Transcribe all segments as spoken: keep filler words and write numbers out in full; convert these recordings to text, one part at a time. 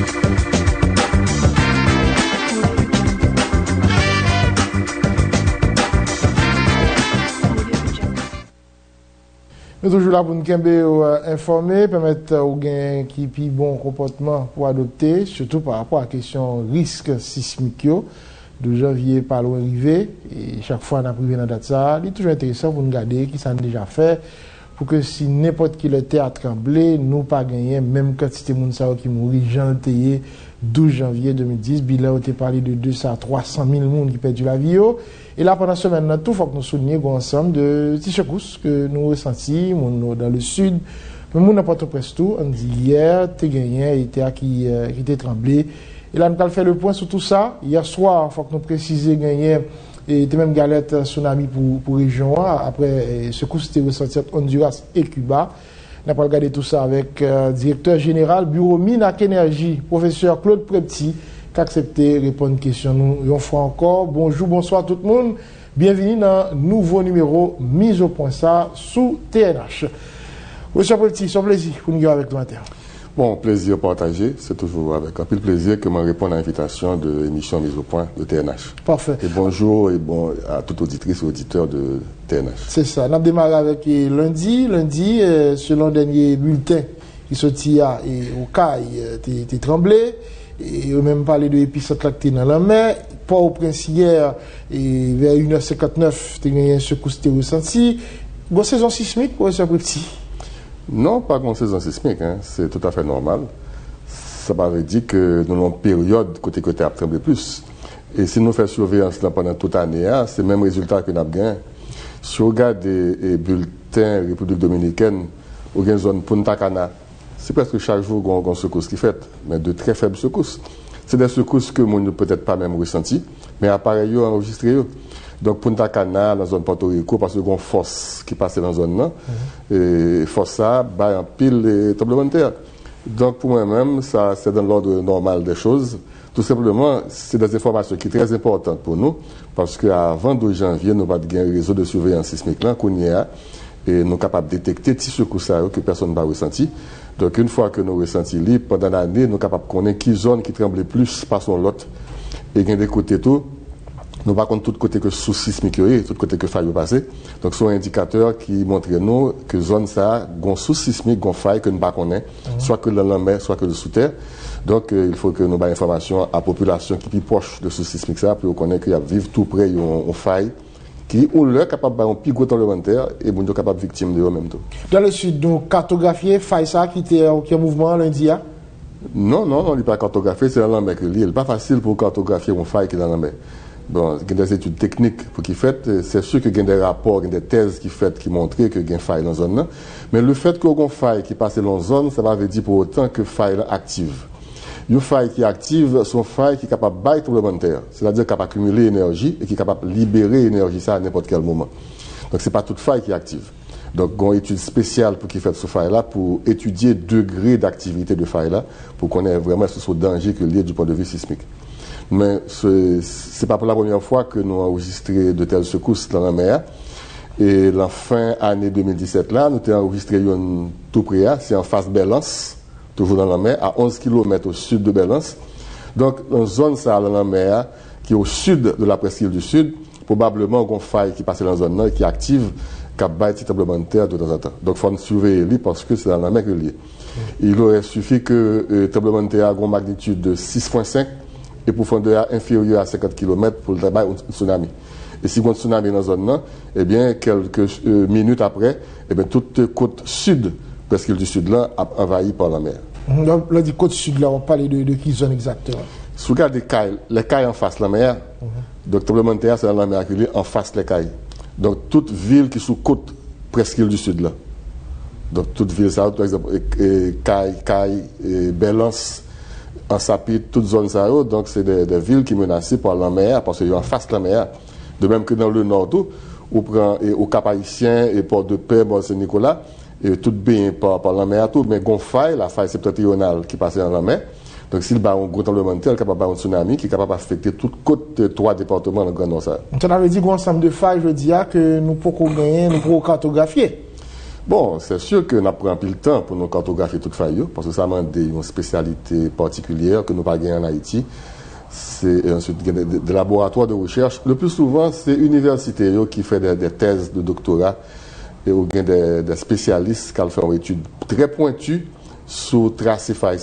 Nous sommes toujours là pour nous informer, permettre aux gains qui ont bon comportement pour adopter, surtout par rapport à la question risque sismique de janvier par l'arrivée. Et chaque fois qu'on a privé dans la date, ça, il est toujours intéressant pour nous regarder qui ça a déjà fait, pour que si n'importe qui le terre a tremblé, nous pas gagner même quantité de monde qui mourit janvier douze janvier deux mille dix. Bilan a été parlé de deux cents à trois cent mille personnes qui perdent la vie. Et là, pendant ce semaine, tout faut que nous soulignions ensemble de petits secousses que nous ressentons dans le sud. Mais nous n'avons pas presque tout. On dit hier, tu gagné, et t'es qui qui était tremblé. Et là, nous allons faire le point sur tout ça. Hier soir, il faut que nous précisions gagné et même galette tsunami pour pour région. Après, secousse était ressenti entre Honduras et Cuba. Nous allons regarder tout ça avec le euh, directeur général bureau Minac Énergie, professeur Claude Prepti, qui a accepté de répondre à une question. Nous, une fois encore, bonjour, bonsoir tout le monde. Bienvenue dans un nouveau numéro mise au point ça sous T N H. Monsieur Prepti, c'est un plaisir pour nous avec le matin. Bon, plaisir partagé. C'est toujours avec un peu de plaisir que je réponds à l'invitation de l'émission Mise au point de T N H. Parfait. Et bonjour et bon à toute auditrice et auditeur de T N H. C'est ça. On a démarré avec lundi. Lundi, euh, selon le dernier bulletin qui sortit à au CAI, euh, t'es tremblé. Et on a même parlé de l'épicentre lacté dans la mer. Pas au prince hier, et vers une heure cinquante-neuf, tu as eu un secousse qui ressenti. Bonne saison sismique pour ce petit. Non, pas une saison sismique, hein. C'est tout à fait normal. Ça veut dire que nous avons une période côté côté à trembler plus. Et si nous faisons surveillance là pendant toute l'année, hein, c'est le même résultat que nous avons gagné. Si on regarde les bulletins République dominicaine, ou une zone Punta Cana, c'est presque chaque jour qu'on a une secousse qui fait, mais de très faibles secousses. C'est des secousses que nous ne peut-être pas même ressenti, mais appareils enregistrés. Donc Punta Cana, dans la zone Porto Rico, parce qu'il y a une force qui passe dans la zone là, mm-hmm. Et force ça, bah, en pile les tremblements de terre. Donc pour moi-même, ça c'est dans l'ordre normal des choses. Tout simplement, c'est des informations qui sont très importantes pour nous, parce qu'avant douze janvier, nous avons un réseau de surveillance sismique là, qu'on y a, et nous sommes capables de détecter des secousses que personne n'a ressenti. Donc une fois que nous ressenti pendant l'année, nous sommes capables de connaître qui zone qui tremble plus par son lot, et il y a des côtés tout. Nous par contre tout côté que sous sismique et tout côté que faille passer. Donc c'est un indicateur qui montre nous que zone ça gon sous sismique gon faille que nous pas connaît, mm-hmm. soit que dans la mer, soit que sous terre. Donc euh, il faut que nous ba information à la population qui est proche de sous sismique ça pour connaître qu'il y a vivre tout près une faille qui ou leur capable ba un plus gros tremblement de terre et bon capable victime de eux même tout. Dans le sud donc cartographier faille ça qui était qui en mouvement lundi là. Non non non, il pas cartographier, c'est dans la mer que il est pas facile pour cartographier une faille qui est dans la mer. Bon, il y a des études techniques pour qu'ils fassent. C'est sûr qu'il y a des rapports, il y a des thèses qui fait qui montrent qu'il y a une faille dans la zone. Mais le fait qu'il y ait une faille qui passe dans la zone, ça va veut dire pour autant que faille active. Une faille qui est active, c'est une faille qui est capable de battre le tremblement de terre. C'est-à-dire capable d'accumuler énergie et qui est capable de libérer l'énergie ça à n'importe quel moment. Donc c'est pas toute faille qui est active. Donc il y a une étude spéciale pour qu'ils fassent ce faille là pour étudier le degré d'activité de faille là pour qu'on ait vraiment ce danger que lié du point de vue sismique. Mais ce n'est pas pour la première fois que nous avons enregistré de telles secousses dans la mer. Et la fin année deux mille dix-sept, là, nous avons enregistré une tout près, c'est en face de Belance, toujours dans la mer, à onze kilomètres au sud de Belance. Donc, une zone ça dans la mer, qui est au sud de la presqu'île du Sud, probablement il y a une faille qui passe dans la zone là, qui est active, qui a battu tremblement de terre de temps en temps. Donc, il faut surveiller lui parce que c'est dans la mer que lié. Il aurait suffi que le euh, tremblement de terre ait une magnitude de six virgule cinq et pour profondeur inférieure à cinquante kilomètres pour le travail un tsunami. Et si il y a un tsunami dans la zone là, eh bien, quelques euh, minutes après, eh bien, toute côte sud, presque du sud là, a envahi par la mer. Donc, là, du côte sud là, on parle de, de qui zone exactement? Si vous regardez les cailles, les cailles en face de la mer, mm-hmm. Donc, le tremblement de terre, c'est dans la mer qui est en face des cailles. Donc, toute ville qui est sous côte, presque du sud là. Donc, toute ville, ça, par exemple, Caille, Caille, Belance, en Sapit, toute zone ça, donc c'est des, des villes qui sont menacées par la mer, parce qu'ils sont en face de la mer. De même que dans le nord, tout, on prend et, au Cap-Haïtien et Port-de-Paix, Mont-Saint-Nicolas, et tout bien par, par la mer, tout, mais il y a une faille, la faille septentrionale qui passe dans la mer. Donc s'il y a un gros tremblement de terre, il est capable d'avoir un tsunami qui est capable d'affecter toute côte de trois départements dans le Grand Nord. On avait dit qu'un ensemble de failles, je veux dire, que nous pouvons gagner, nous pouvons cartographier. Bon, c'est sûr que nous prenons plus le temps pour nous cartographier toute faille, parce que ça demande une spécialité particulière que nous n'avons pas en Haïti. C'est ensuite des, des laboratoires de recherche. Le plus souvent, c'est l'université qui fait des, des thèses de doctorat et ou bien des, des spécialistes qui font une étude très pointue sur tracer faille,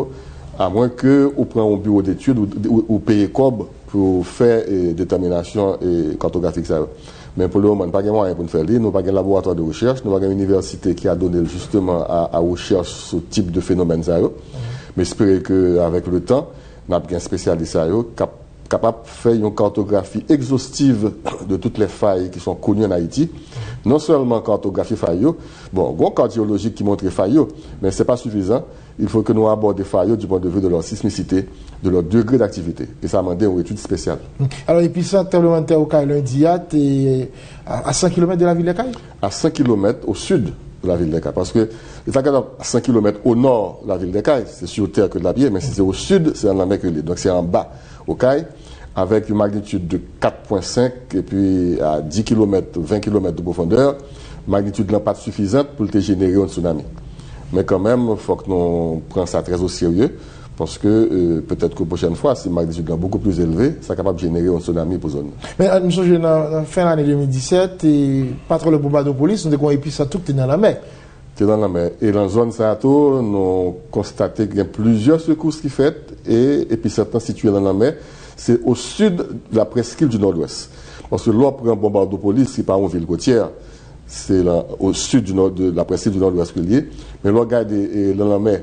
à moins que vous preniez un bureau d'études ou, ou, ou payez cob pour faire une détermination et cartographique. Ça. Mais pour le moment, nous n'avons pas de moyens pour nous faire. Nous n'avons pas de laboratoire de recherche, nous n'avons pas une université qui a donné justement à, à recherche ce type de phénomène. Ça. Mm-hmm. Mais j'espère qu'avec le temps, nous avons un spécialiste cap, capable de faire une cartographie exhaustive de toutes les failles qui sont connues en Haïti. Non seulement cartographie failles, bon, il y a un cardiologique qui montre les failles, mais ce n'est pas suffisant. Il faut que nous abordions les failles du point de vue de leur sismicité, de leur degré d'activité. Et ça m'a demandé une étude spéciale. Alors, l'épicentre tremblement de terre au Caille lundi, c'est à cent kilomètres de la ville de Caille? À cent kilomètres au sud de la ville de Caille. Parce que à cent kilomètres au nord de la ville de Caille, c'est sur terre que de la pierre, mais si c'est au sud, c'est en la mer que l'île. Donc c'est en bas au Caille, avec une magnitude de quatre virgule cinq et puis à dix kilomètres, vingt kilomètres de profondeur, magnitude n'est pas suffisante pour te générer un tsunami. Mais quand même, il faut que nous prenions ça très au sérieux, parce que euh, peut-être que la prochaine fois, si la magnitude est beaucoup plus élevée, ça est capable de générer un tsunami pour la zone. Mais nous sommes dans la fin de l'année deux mille dix-sept, et pas trop le bombardement de police, nous avons épice tout est dans la mer. C'est dans la mer. Et dans la zone Sato, nous avons constaté qu'il y a plusieurs secousses qui sont faites, et épicentre situé dans la mer, c'est au sud de la presqu'île du nord-ouest. Parce que l'on prend un bombardement de police, c'est pas une ville côtière. C'est au sud du nord, de la presqu'île du nord-ouest que lié. Mais l'on regarde dans la mer,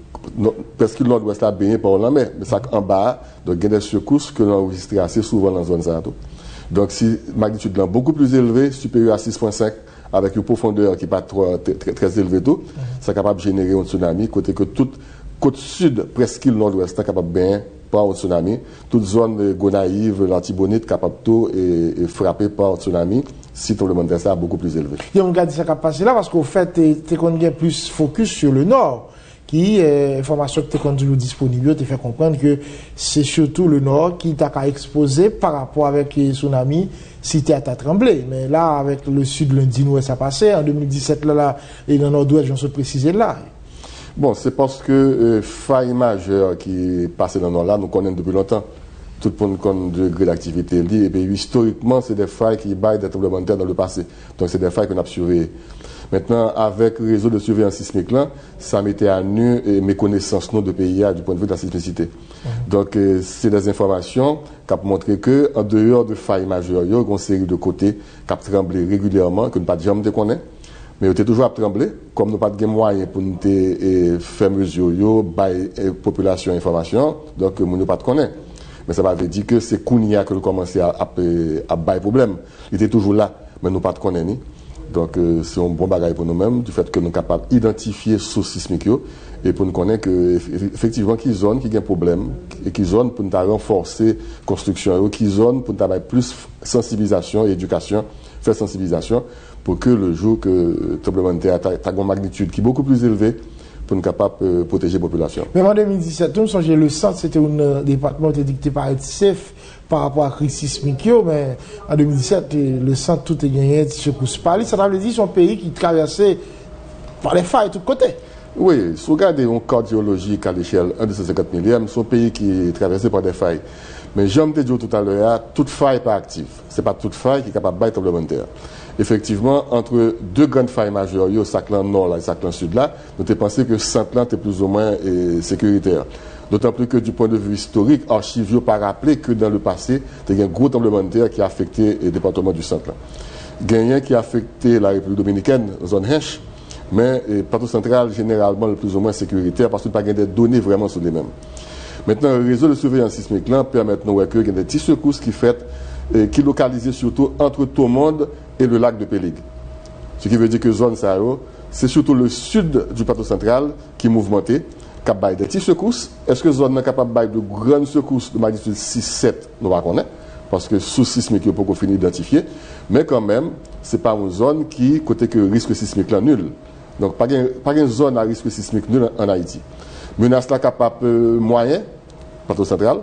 presque le nord-ouest a baigné par la mer, mais ça en bas, donc il y a des secousses que l'on enregistre assez souvent dans la zone Zato. Donc si la magnitude est beaucoup plus élevée, supérieure à six virgule cinq, avec une profondeur qui n'est pas trop, très, très, très élevée, mm-hmm. c'est capable de générer un tsunami, côté que toute côte sud, presque le nord-ouest, est capable de baigner par un tsunami. Toute zone de Gonaïve, l'Antibonite, capable de et, et frapper par un tsunami. Si le tremblement de terre est beaucoup plus élevé. Il y a un gars qui s'est passé là parce qu'au fait, tu es plus focus sur le nord, qui est information que tu es disponible, te fait comprendre que c'est surtout le nord qui t'a exposé par rapport avec les tsunamis si tu as tremblé. Mais là, avec le sud, lundi, nous, ça passé. En deux mille dix-sept, là, là et dans le nord-ouest, j'en suis précisé là. Bon, c'est parce que euh, faille majeure qui passait dans le nord là, nous connaissons depuis longtemps. Tout le monde connaît le degré d'activité lié. Et puis, historiquement, c'est des failles qui baillent des tremblements de terre dans le passé. Donc, c'est des failles qu'on a surveillées. Maintenant, avec le réseau de surveillance sismique là, ça mettait à nu et mes connaissances non de P I A du point de vue de la sismicité. Mmh. Donc, euh, c'est des informations qui ont montré que, en dehors de failles majeures, il y a une série de côtés qui ont tremblé régulièrement, que nous pas jamais connaître. Mais on était toujours à trembler, comme nous pas de moyens pour nous faire mesure, yo, bailler la population information, donc nous pas de connaître. Mais ça veut dire que c'est Kounia que nous commençons à, à, à bailler problème. Il était toujours là, mais nous pas de connaître. Donc euh, c'est un bon bagage pour nous-mêmes, du fait que nous sommes capables d'identifier sources sismiques et pour nous connaître que effectivement qui zone qui a un problème et qui zone pour nous renforcer la construction, qui zone pour nous avoir plus sensibilisation et éducation, faire sensibilisation pour que le jour que le tremblement de terre a une magnitude qui est beaucoup plus élevée, pour nous capables de protéger la population. Même en deux mille dix-sept, nous sommes le centre, c'était un département qui était dicté par E T S E F par rapport à la crise sismique, mais en deux mille dix-sept, le centre tout est gagné de secousse par ça veut dire que c'est un pays qui traversait par les failles de tous côtés. Oui, si vous regardez une cardiologie à l'échelle un deux cent cinquante millième, c'est un pays qui est traversé par des failles. Mais j'aime te dire tout à l'heure, toute faille n'est pas active. Ce n'est pas toute faille qui est capable de battre le tremblement de terre. Effectivement, entre deux grandes failles majeures, le Saclan Nord et le Saclan Sud, là, nous avons pensé que le Saclan était plus ou moins eh, sécuritaire. D'autant plus que du point de vue historique, archives n'ont pas rappelé que dans le passé, il y a un gros tremblement de terre qui a affecté le département du Saclan. Il y a un qui a affecté la République dominicaine, zone Hench, mais le plateau central, généralement, le plus ou moins sécuritaire parce qu'il n'y a pas de données vraiment sur les mêmes. Maintenant, le réseau de surveillance sismique là permet de voir qu'il y a des petits secousses qui fait, eh, qui localisent surtout entre Tomonde et le lac de Péligue. Ce qui veut dire que zone Sahara, c'est surtout le sud du plateau central qui est mouvementé, qui a des petites secousses. Est-ce que la zone est capable de de grandes secousses de magnitude six sept? Nous ne connaissons pas, parce que sous sismique, il n'y a pas fini d'identifier. Mais quand même, ce n'est pas une zone qui, côté que risque sismique là, nul. Donc, pas une zone à risque sismique nul en Haïti. Menace là capable euh, moyen, plateau central,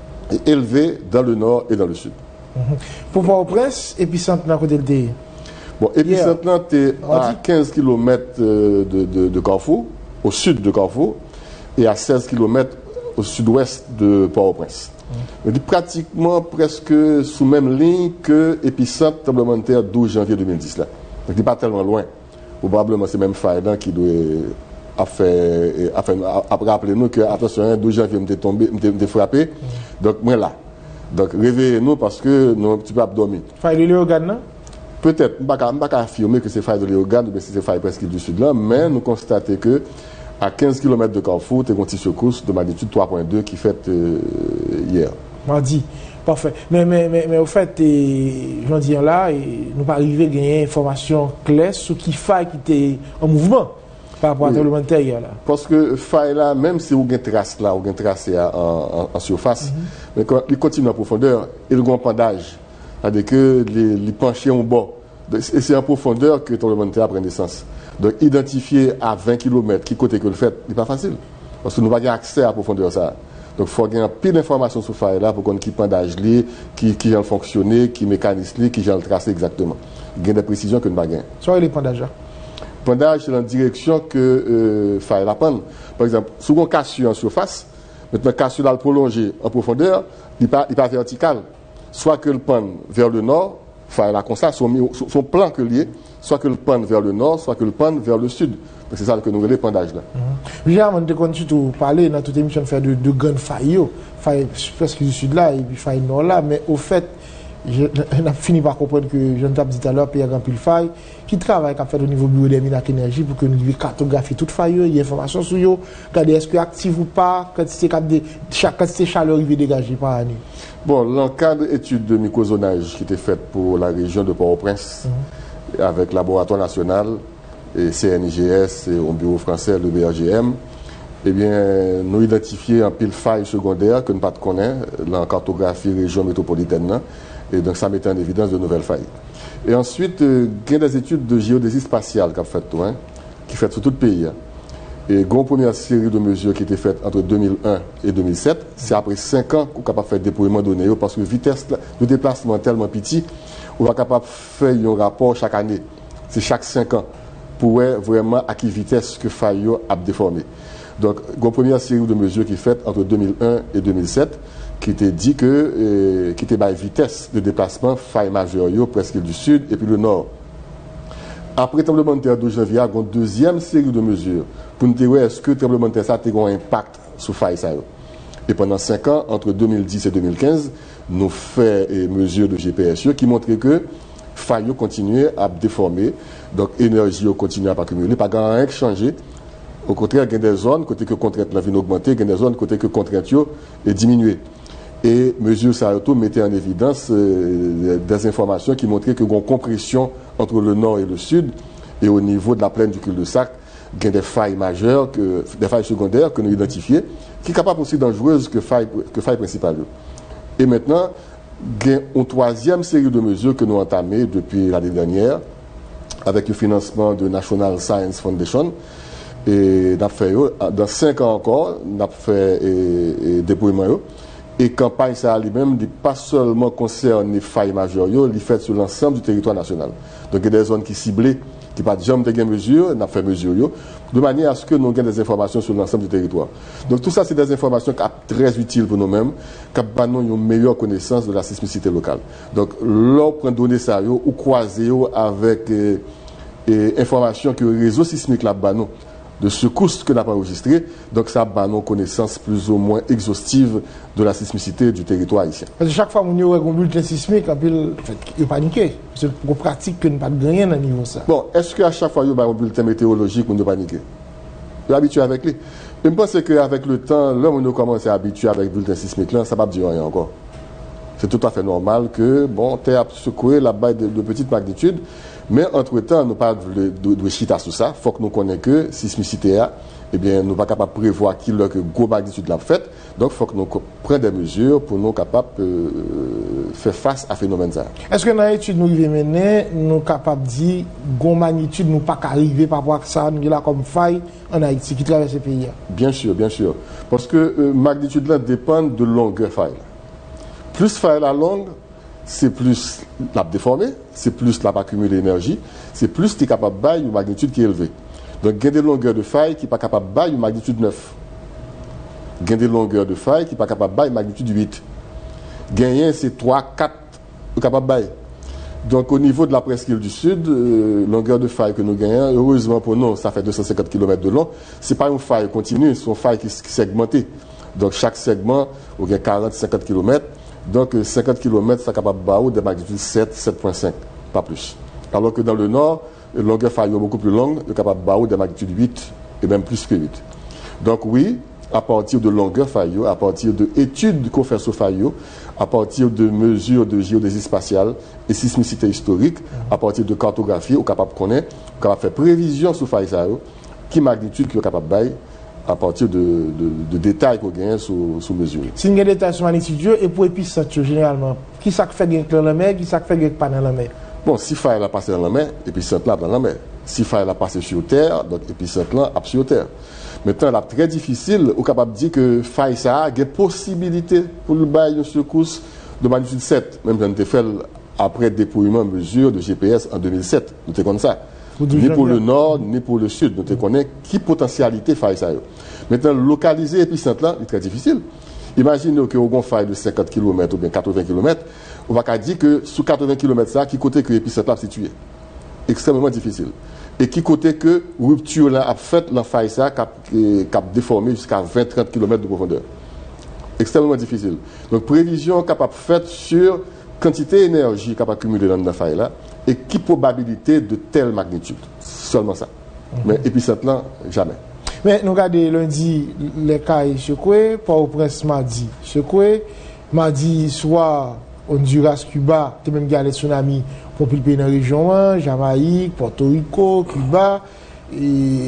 et élevé dans le nord et dans le sud. Mm-hmm. Pour Port-au-Prince, épicentre dans côté de Bon, épicentre là, tu es à quinze kilomètres de, de, de Carrefour, au sud de Carrefour, et à seize kilomètres au sud-ouest de Port-au-Prince. Mm. Donc, pratiquement presque sous même ligne que l'épicentre tremblement de terre douze janvier deux mille dix. Là. Donc, il n'est pas tellement loin. Probablement, c'est même Fayda qui doit a fait, a fait a rappelé nous que, attention, douze janvier, m'était tombé, m'était frappé. Mm. Donc, moi là. Donc, réveillez-nous parce que nous un petit peu abdormis. Faille de l'organe, non? Peut-être, je ne peux pas affirmer que c'est faille de l'organe, mais c'est faille presque du sud là, mais nous constatons que à quinze kilomètres de Carrefour, tu as une petite secousse de magnitude trois virgule deux qui fait euh, hier. Mardi, parfait. Mais, mais, mais, mais au fait, je veux dire là, et nous pas arriver à gagner information claire sur qui faille qui était en mouvement par rapport oui. à tremblement de terre hier là. Parce que faille là, même si vous avez une trace là, vous avez une trace en, en, en surface, mm-hmm. mais quand il continue en profondeur, il y a un pendage. C'est-à-dire que les, les penchés en bas. Et c'est en profondeur que le tremblement de terre prend naissance. Donc, identifier à vingt kilomètres qui côté que le fait, n'est pas facile. Parce que nous n'avons pas accès à la profondeur. Ça. Donc, il faut avoir plus d'informations sur faille là pour qu'on ait qui pendage, qui, qui vient fonctionner, qui mécanisme, qui vient le tracer exactement. Il y a des précisions que nous n'avons pas. Soit les pendages là. Pendage, c'est dans la direction que euh, faille là prend. Par exemple, si on casse en surface, maintenant, casse là le prolongé en profondeur, il n'est pas, pas vertical. Soit que le pend vers le nord, faille là comme ça, son, son plan que lié, soit que le pend vers le nord, soit que le pend vers le sud. C'est ça que nous avons les pendages là. J'ai avant de continuer à parler dans toute émission de faire de, de grandes failles, failles presque du sud là et puis failles nord là, mais au fait, je, on a fini par comprendre que je ne t'ai pas dit tout à l'heure, Pierre Rampil Faille, qui travaille à faire au niveau biodynamique énergie pour que nous puissions cartographier toute faille, il y a information sur eux, regarder est-ce que actif ou pas, quantité de chaleur qui est dégagée par année. Bon, l'encadre étude de mycozonage qui était faite pour la région de Port-au-Prince, mm-hmm. avec le laboratoire national, et C N I G S et au bureau français, le B R G M, eh bien, nous identifions un pile faille secondaire que nous ne pas connaître, la cartographie région métropolitaine, et donc ça mettait en évidence de nouvelles failles. Et ensuite, euh, il y a des études de géodésie spatiale qui ont fait tout, hein, qui fait sur tout le pays. Hein. Et il y a une première série de mesures qui a été faite entre deux mille un et deux mille sept. C'est après cinq ans qu'on est capable de faire le déploiement de données parce que la vitesse de déplacement est tellement petit, on va capable de faire un rapport chaque année. C'est chaque cinq ans pour voir vraiment à quelle vitesse que faille a déformé. Donc, il y a une première série de mesures qui est faite entre deux mille un et deux mille sept qui était dit que euh, qui était la vitesse de déplacement faille majeure presque du sud et puis le nord. Après le tremblement de terre de janvier, il y a une deuxième série de mesures pour nous dire est-ce que le tremblement de terre a un impact sur faille ça. Et pendant cinq ans, entre deux mille dix et deux mille quinze, nous faisons des mesures de G P S qui montraient que faille continue à déformer, donc l'énergie continue à pas accumuler, pas rien changer. Au contraire, il y a des zones côté que contrainte la vie augmentée, il y a des zones côté que contrainte est diminuée. Et mesures ça mettait en évidence euh, des informations qui montraient que y a une compression entre le nord et le sud, et au niveau de la plaine du cul-de-sac, il y a des failles majeures, que, des failles secondaires que nous identifions, qui sont capables aussi dangereuses que failles que faille principales. Et maintenant, il y a une troisième série de mesures que nous avons entamées depuis l'année dernière, avec le financement de National Science Foundation. Et fait, dans cinq ans encore, nous avons fait et, et déploiement. Et campagne ça lui-même n'est pas seulement concerne les failles majeures, il fait sur l'ensemble du territoire national. Donc il y a des zones qui ciblées, qui pas jamais de mesures, on a fait mesure, de manière à ce que nous ayons des informations sur l'ensemble du territoire. Donc tout ça, c'est des informations qui sont très utiles pour nous-mêmes, qui nous une meilleure connaissance de la sismicité locale. Donc là, on prend donner ça, ou croiser avec euh, euh, informations que le réseau sismique là-bas, de secousses que nous avons enregistrées. Donc, ça a une connaissance plus ou moins exhaustive de la sismicité du territoire haïtien. Parce que chaque fois que nous avons un bulletin sismique, il faut paniquer. C'est une pratique que nous n'avons pas gagné à niveau ça. Bon, est-ce qu'à chaque fois que nous avons un bulletin météorologique, nous ne paniquer? Nous sommes habitués avec lui. Je pense qu'avec le temps, là où nous commençons à habituer avec le bulletin sismique, là, ça ne va pas durer rien encore. C'est tout à fait normal que, bon, terre secouée là-bas de, de petite magnitude. Mais entre-temps, nous pas de, de, de chita sur ça. Il faut que nous connaissions que sismicité, eh bien, nous ne sommes pas capables de prévoir qui est que gros magnitude l'a fait. Donc, il faut que nous prenions des mesures pour nous capables de euh, faire face à ce phénomène. Est-ce que dans l'étude nous avons mené, nous sommes capables de dire que gros magnitude nous pas arriver par rapport à ça, nous avons comme faille en Haïti qui traverse ce pays? Bien sûr, bien sûr. Parce que euh, magnitude là dépend de longueur faille. Plus faille la longue, c'est plus la déformé, c'est plus la accumuler l'énergie, c'est plus tu es capable de bailler une magnitude qui est élevée. Donc, il y a des longueurs de faille qui ne sont pas capables de bailler une magnitude neuf. Il y a des longueurs de faille qui ne sont pas capables de bailler une magnitude huit. Gagner, c'est trois, quatre capables de bailler. Donc, au niveau de la presqu'île du Sud, euh, longueur de faille que nous gagnons, heureusement pour nous, ça fait deux cent cinquante kilomètres de long. Ce n'est pas une faille continue, c'est une faille qui, qui segmentée. Donc, chaque segment, on a quarante à cinquante kilomètres. Donc, cinquante kilomètres, c'est capable de bailler des magnitudes sept, sept virgule cinq, pas plus. Alors que dans le Nord, la longueur faille est beaucoup plus longue, est capable de bailler des magnitudes huit et même plus que huit. Donc, oui, à partir de longueur faille, à partir d'études qu'on fait sur faille, à partir de mesures de géodésie spatiale et sismicité historique, à partir de cartographie, on est capable de connaître, on est capable de faire prévision sur faille, qui magnitude qui est capable de bailler à partir de, de, de détails qu'on gagne sous, sous mesure. Si vous avez des détails sur magnitude, et pour épicentre, généralement, qui ça fait gagner dans la mer, qui ça fait gagner pas dans la mer? Bon, si faille a passé dans la mer, épicentre là dans la mer. Si faille a passé sur terre, donc épicentre là a sur terre. Maintenant, là, très difficile, on est capable de dire que faille ça a des possibilités pour le bail de secousse de magnitude sept. Même si on a fait après déploiement mesure de G P S en deux mille sept. Nous sommes comme ça. Ni pour le nord, ni pour le sud. Nous connaissons qui potentialité faille ça. Maintenant, localiser épicentre là, c'est très difficile. Imaginez qu'on a une faille de cinquante kilomètres ou bien quatre-vingts kilomètres. On va dire que sous quatre-vingts kilomètres, ça, qui côté que l'épicentre là est situé? Extrêmement difficile. Et qui côté que rupture là a fait la faille ça, qui a déformé jusqu'à vingt à trente kilomètres de profondeur. Extrêmement difficile. Donc, prévision capable faite sur quantité d'énergie capable accumulée dans la faille là, et qui probabilité de telle magnitude. Seulement ça. Mm-hmm. Mais épicentre là, jamais. Mais nous regardons lundi les cas secoués, Port-au-Prince mardi secoué, mardi soir Honduras, Cuba, tu même gardé tsunami pour le pays dans la région, Jamaïque, Porto Rico, Cuba. Et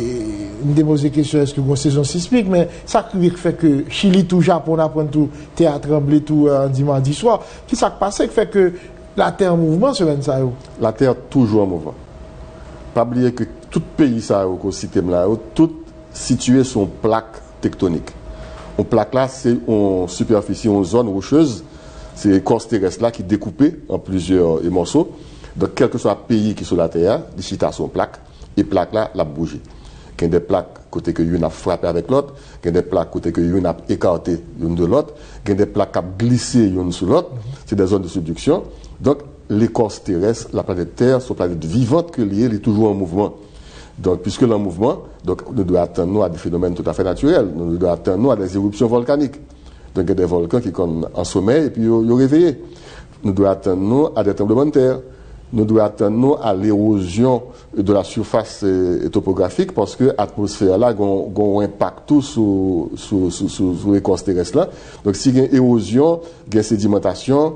nous avons posé la question est-ce que vous avez une saison sismique, mais ça fait que Chili, tout Japon, on apprend tout, théâtre tremblé tout euh, dimanche soir. Qui ça passe qui fait que la Terre en mouvement sur ça? La Terre toujours en mouvement. Pas oublier que tout pays ça au système là, tout situé sur une plaque tectonique. Une plaque là, c'est une superficie, une zone rocheuse. C'est l'écorce terrestre là qui est découpée en plusieurs morceaux. Donc, quel que soit le pays qui est sur la Terre, les chita sont plaques, et plaques là, la bougé. Il y a des plaques côté que l'une a frappé avec l'autre, il y a des plaques côté que l'une a écarté l'une de l'autre, il y a des plaques qui ont glissé l'une sur l'autre. C'est des zones de subduction. Donc, l'écorce terrestre, la planète Terre, c'est une planète vivante que liée, elle est toujours en mouvement. Donc, puisque le mouvement, donc, nous devons attendre à des phénomènes tout à fait naturels. Nous devons attendre à des éruptions volcaniques. Donc, il y a des volcans qui sont en sommeil et puis ils sont réveillés. Nous devons attendre à des tremblements de terre. Nous devons attendre à l'érosion de la surface euh, topographique parce que l'atmosphère là a un impact tout sur, sur, sur, sur, sur l'écorce terrestre là. Donc, s'il y a une érosion, il y a une sédimentation,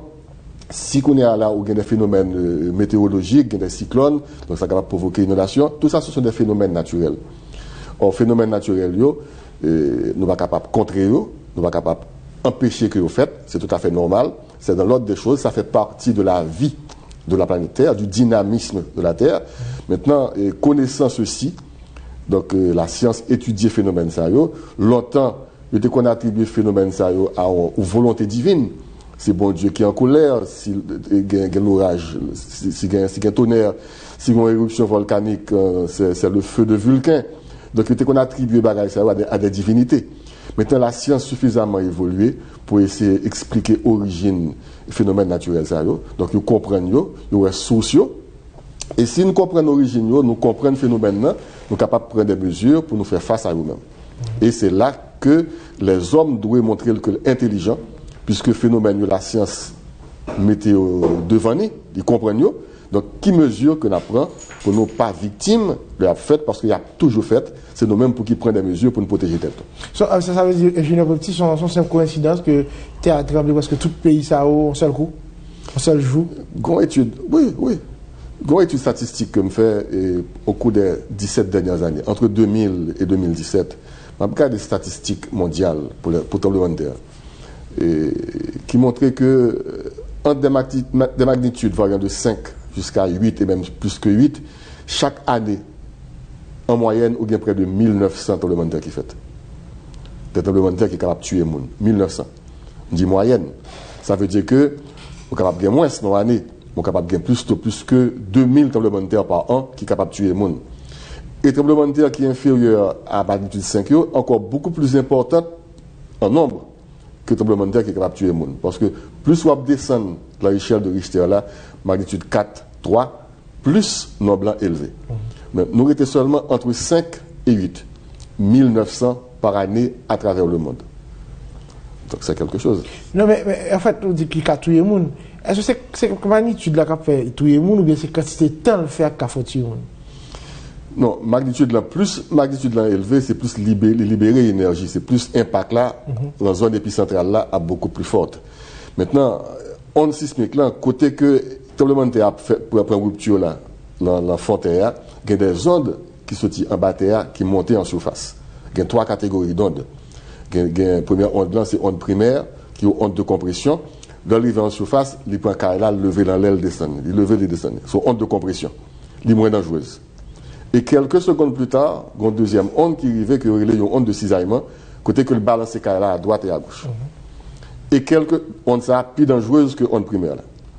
si on est là où il y a des phénomènes euh, météorologiques, il y a des cyclones, donc ça va provoquer une inondation, tout ça, ce sont des phénomènes naturels. Or, phénomènes naturels, yo, euh, nous ne sommes pas capables de contrer, nous ne sommes pas capables d'empêcher que vous faites, c'est tout à fait normal, c'est dans l'ordre des choses, ça fait partie de la vie de la planète Terre, du dynamisme de la Terre. Maintenant, euh, connaissant ceci, donc euh, la science étudie phénomènes ça, yo, longtemps, il était qu'on attribue phénomènes ça yo, à une volonté divine. C'est bon Dieu qui est en colère, s'il y a un orage, s'il y a un tonnerre, s'il y a une éruption volcanique, c'est le feu de Vulcain. Donc, il était qu'on attribue à des, à des divinités. Maintenant, la science suffisamment évolué pour essayer d'expliquer l'origine du phénomène naturel. Donc, nous comprenons, nous sommes sociaux. Et si nous comprenons l'origine, nous comprenons le phénomène, nous sommes capables de prendre des mesures pour nous faire face à nous-mêmes. Et c'est là que les hommes doivent montrer qu'ils sont intelligents, puisque le phénomène, la science météo devant nous, ils comprennent. Donc, qui mesure que nous apprenons pour ne pas victimes de la fête, parce qu'il y a toujours fait, c'est nous-mêmes pour qui prennent des mesures pour nous protéger tête. So, ça, ça veut dire, ingénieur Petit, son, son simple coïncidence que tu as tremblé parce que tout le pays, ça a un seul coup, un seul jour. Grande étude, oui, oui. Grande étude statistique que je fais au cours des dix-sept dernières années, entre deux mille et deux mille dix-sept, je regarde des statistiques mondiales pour le pour tremblement de terre, et, qui montraient que, entre des, magni des magnitudes variant de cinq jusqu'à huit et même plus que huit, chaque année, en moyenne, il y a près de mille neuf cents tremblements de terre qui fait. Des tremblements de terre qui sont capables de tuer les gens. mille neuf cents. On dit moyenne. Ça veut dire que on est capable de gagner moins dans l'année, on est capable de gagner plus, plus que deux mille tremblements de terre par an qui est capable de tuer les gens. Et tremblement de terre qui est inférieur à magnitude cinq, encore beaucoup plus important en nombre que tremblement de terre qui est capable de tuer les gens. Parce que plus on descend la échelle de Richter là, magnitude quatre, trois, plus nos blancs élevés. Mm-hmm. Mais nous étions seulement entre cinq et huit, mille neuf cents par année à travers le monde. Donc c'est quelque chose. Non, mais, mais en fait, on dit qu'il a tué les gens. Est-ce que c'est cette magnitude là qui a fait tuer les gens ou bien c'est quantité de temps le faire qu'a fait tuer les gens? Non, magnitude là, plus magnitude là élevée, c'est plus libérer, libérer l'énergie, c'est plus impact là, mm-hmm. la zone épicentrale là, a beaucoup plus forte. Maintenant, onde sismique là, côté que tremblement de terre fait pour une rupture là, dans la frontière, il y a des ondes qui sortent en bas terre, qui montent en surface. Il y a trois catégories d'ondes. Il y a une première onde là, c'est onde primaire, qui est onde de compression. Dans l'arrivée en surface, il prend là, lever dans l'aile, descendre. Il lever, il descendre. C'est onde de compression. Les moins dangereuses. Et quelques secondes plus tard, il y a une deuxième onde qui arrivait, qui est une onde de cisaillement, côté que le balance est là à droite et à gauche. Mm-hmm. Et quelques ondes ça plus dangereuses que l'onde primaire. Là.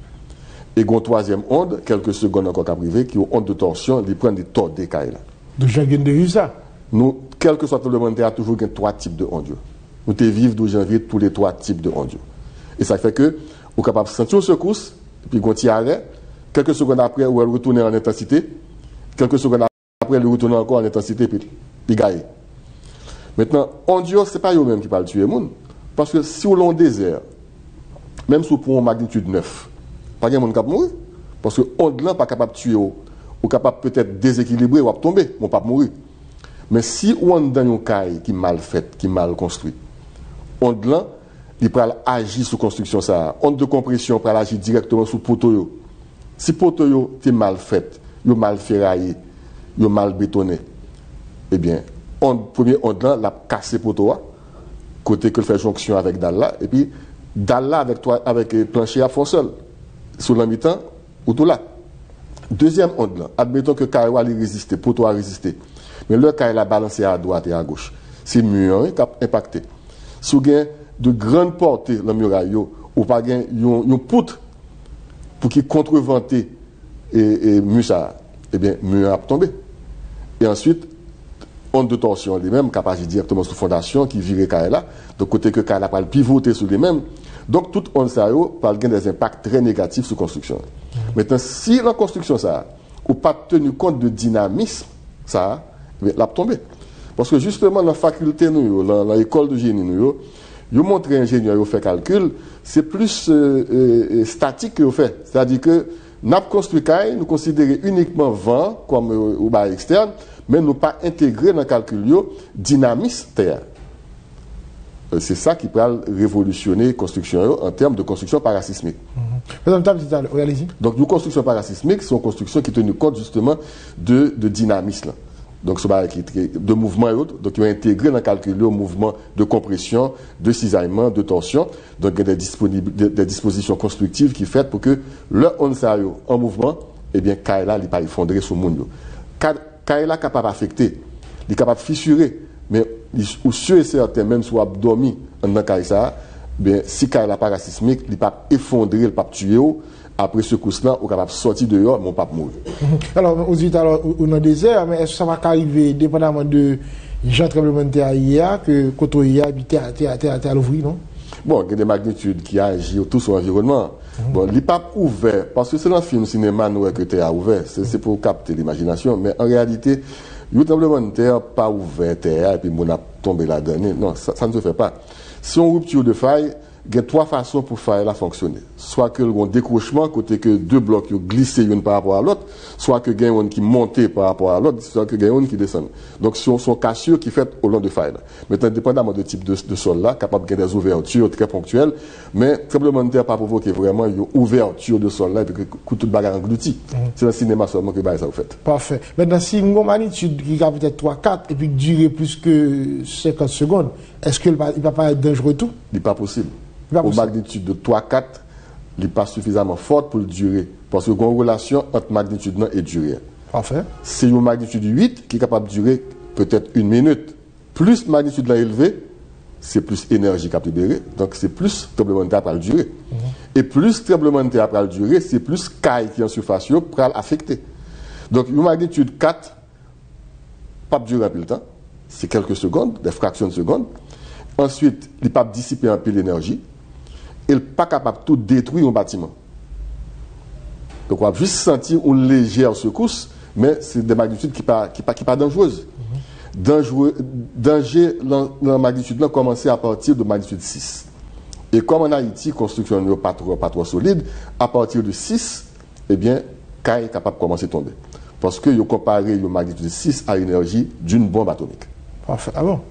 Et il y a une troisième onde, quelques secondes encore qu'à privé, qui est une onde de torsion, qui prend des torts des cailles. Donc j'ai vu ça. Nous, quel que soit le monde, il y a toujours trois types de ondes. Nous te vivons de janvier tous les trois types de ondes. Et ça fait que, vous êtes capable de sentir une secousse, puis un petit arrêt, quelques secondes après, où elle retourne en intensité, quelques secondes après, elle retourne encore en intensité, puis il gagne. Maintenant, ondes, ce n'est pas eux-mêmes qui parlent tuer les gens. Parce que si on est dans le désert, même si on prend une magnitude neuf, pas de monde qui va mourir. Parce que ondes là pas capable de tuer, ou capable peut-être déséquilibrer, ou tomber, on ne pas mourir. Mais si on est dans une caille qui est mal faite, qui est mal construite, onde là, il peut agir sur la construction. Ça. Onde de compression peut agir directement sur le poteau. Si le poteau est mal fait, il est mal ferraillé, il est mal bétonné, eh bien, onde, premier onde là, il a cassé le poteau, côté que le fait jonction avec dalle là, et puis dalle là avec, toi, avec le plancher à fond seul, sur le mi-temps, ou tout là. Deuxième onde là, admettons que le carré a résisté, le poteau a résisté, mais le carré a balancé à droite et à gauche. C'est mur qui a impacté. Si vous avez de grandes portées dans la muraille, ou pas une poutre pour qui contreventer et, et mur ça, eh bien, mur a tombé. Et ensuite, onde de torsion les-mêmes, qui agit directement sur la fondation, qui vire carré là, de côté que carré n'a pas pivoter sur les mêmes. Donc, toute onde ça parle des impacts très négatifs sur la construction. Mmh. Maintenant, si la construction ça, ou pas tenu compte de dynamisme, ça, eh bien, l'a tombé. Parce que justement, dans la faculté, nous, dans l'école de génie, nous, vous montrez ingénieur, vous fait calcul, c'est plus euh, euh, statique que vous fait. C'est-à-dire que nous construit nous considérons uniquement vent comme euh, au bas externe, mais nous pas intégré dans le calcul dynamisme terre. Euh, c'est ça qui peut révolutionner la construction en termes de construction parasismique. Mm-hmm. Donc, nos constructions parasismiques sont constructions qui tiennent compte justement de, de dynamisme. Là. Donc, ce de mouvements et autres, donc ils ont intégré dans le calcul le mouvement de compression, de cisaillement, de torsion. Donc, il y a des, des, des dispositions constructives qui font pour que le onsario en mouvement, eh bien, Kaila n'est pas effondré sur le monde. Kaila est capable d'affecter, il est capable de fissurer, mais ou sûr et certain, même si on a dormi dans Kaila, bien, si Kaila parasismique, il n'est pas effondré, il n'est pas tué. Après ce coup-là, on est capable de sortir dehors, mais on ne peut pas mourir. Alors, vous dites alors, on est dans le désert, mais est-ce que ça va arriver dépendamment de gens tremblement de terre hier, que quand on y a, puis terre à l'ouvrir, non? Bon, il y a des magnitudes qui agissent autour de son environnement. Mm-hmm. Bon, il n'est pas ouvert, parce que c'est dans le film cinéma nous, que terre a ouvert, c'est pour capter l'imagination, mais en réalité, le tremblement de terre pas ouvert, terre, et puis on a tombé là-dedans. Non, ça, ça ne se fait pas. Si on rupture de faille, il y a trois façons pour faire la fonctionner. Soit que y a un décrochement, côté que deux blocs glissent l'un par rapport à l'autre, soit que y a un qui monte par rapport à l'autre, soit que y a un qui descend. Donc, ce sont cassures qui fait au long de faille. Maintenant, dépendamment du type de, de sol là, capable de des ouvertures très ponctuelles, mais tremblement de terre pas provoquer vraiment une ouverture de sol là, et puis que toute bagarre engloutie. Mm-hmm. C'est dans le cinéma seulement que ça vous fait. Parfait. Maintenant, si une magnitude qui a peut-être trois quatre et puis durer plus que cinquante secondes, est-ce qu'il ne va pas être dangereux tout? Il n'est pas possible. Aux magnitudes de trois quatre, il n'est pas suffisamment forte pour durer. Parce qu'il y a une relation entre magnitude et durée. Parfait. C'est une magnitude huit qui est capable de durer peut-être une minute. Plus magnitude là élevée, c'est plus énergie qui a libérée. Donc c'est plus tremblement de terre pour durer. Mm-hmm. Et plus le tremblement de terre va durer, c'est plus caille qui est en surface qui va affecter. Donc, une magnitude quatre, pas durer un peu le temps, c'est quelques secondes, des fractions de secondes. Ensuite, il ne peut pas dissiper un peu l'énergie. Et il n'est pas capable de tout détruire un bâtiment. Donc, on va juste sentir une légère secousse, mais c'est des magnitudes qui ne sont pas, qui pas, qui pas dangereuses. Mm-hmm. Dangereux, danger, la, la magnitude là commence à partir de magnitude six. Et comme en Haïti, construction n'est pas trop, pas trop solide, à partir de six, eh bien, caille est capable de commencer à tomber. Parce que vous comparez une magnitude six à l'énergie d'une bombe atomique. Parfait. Ah bon?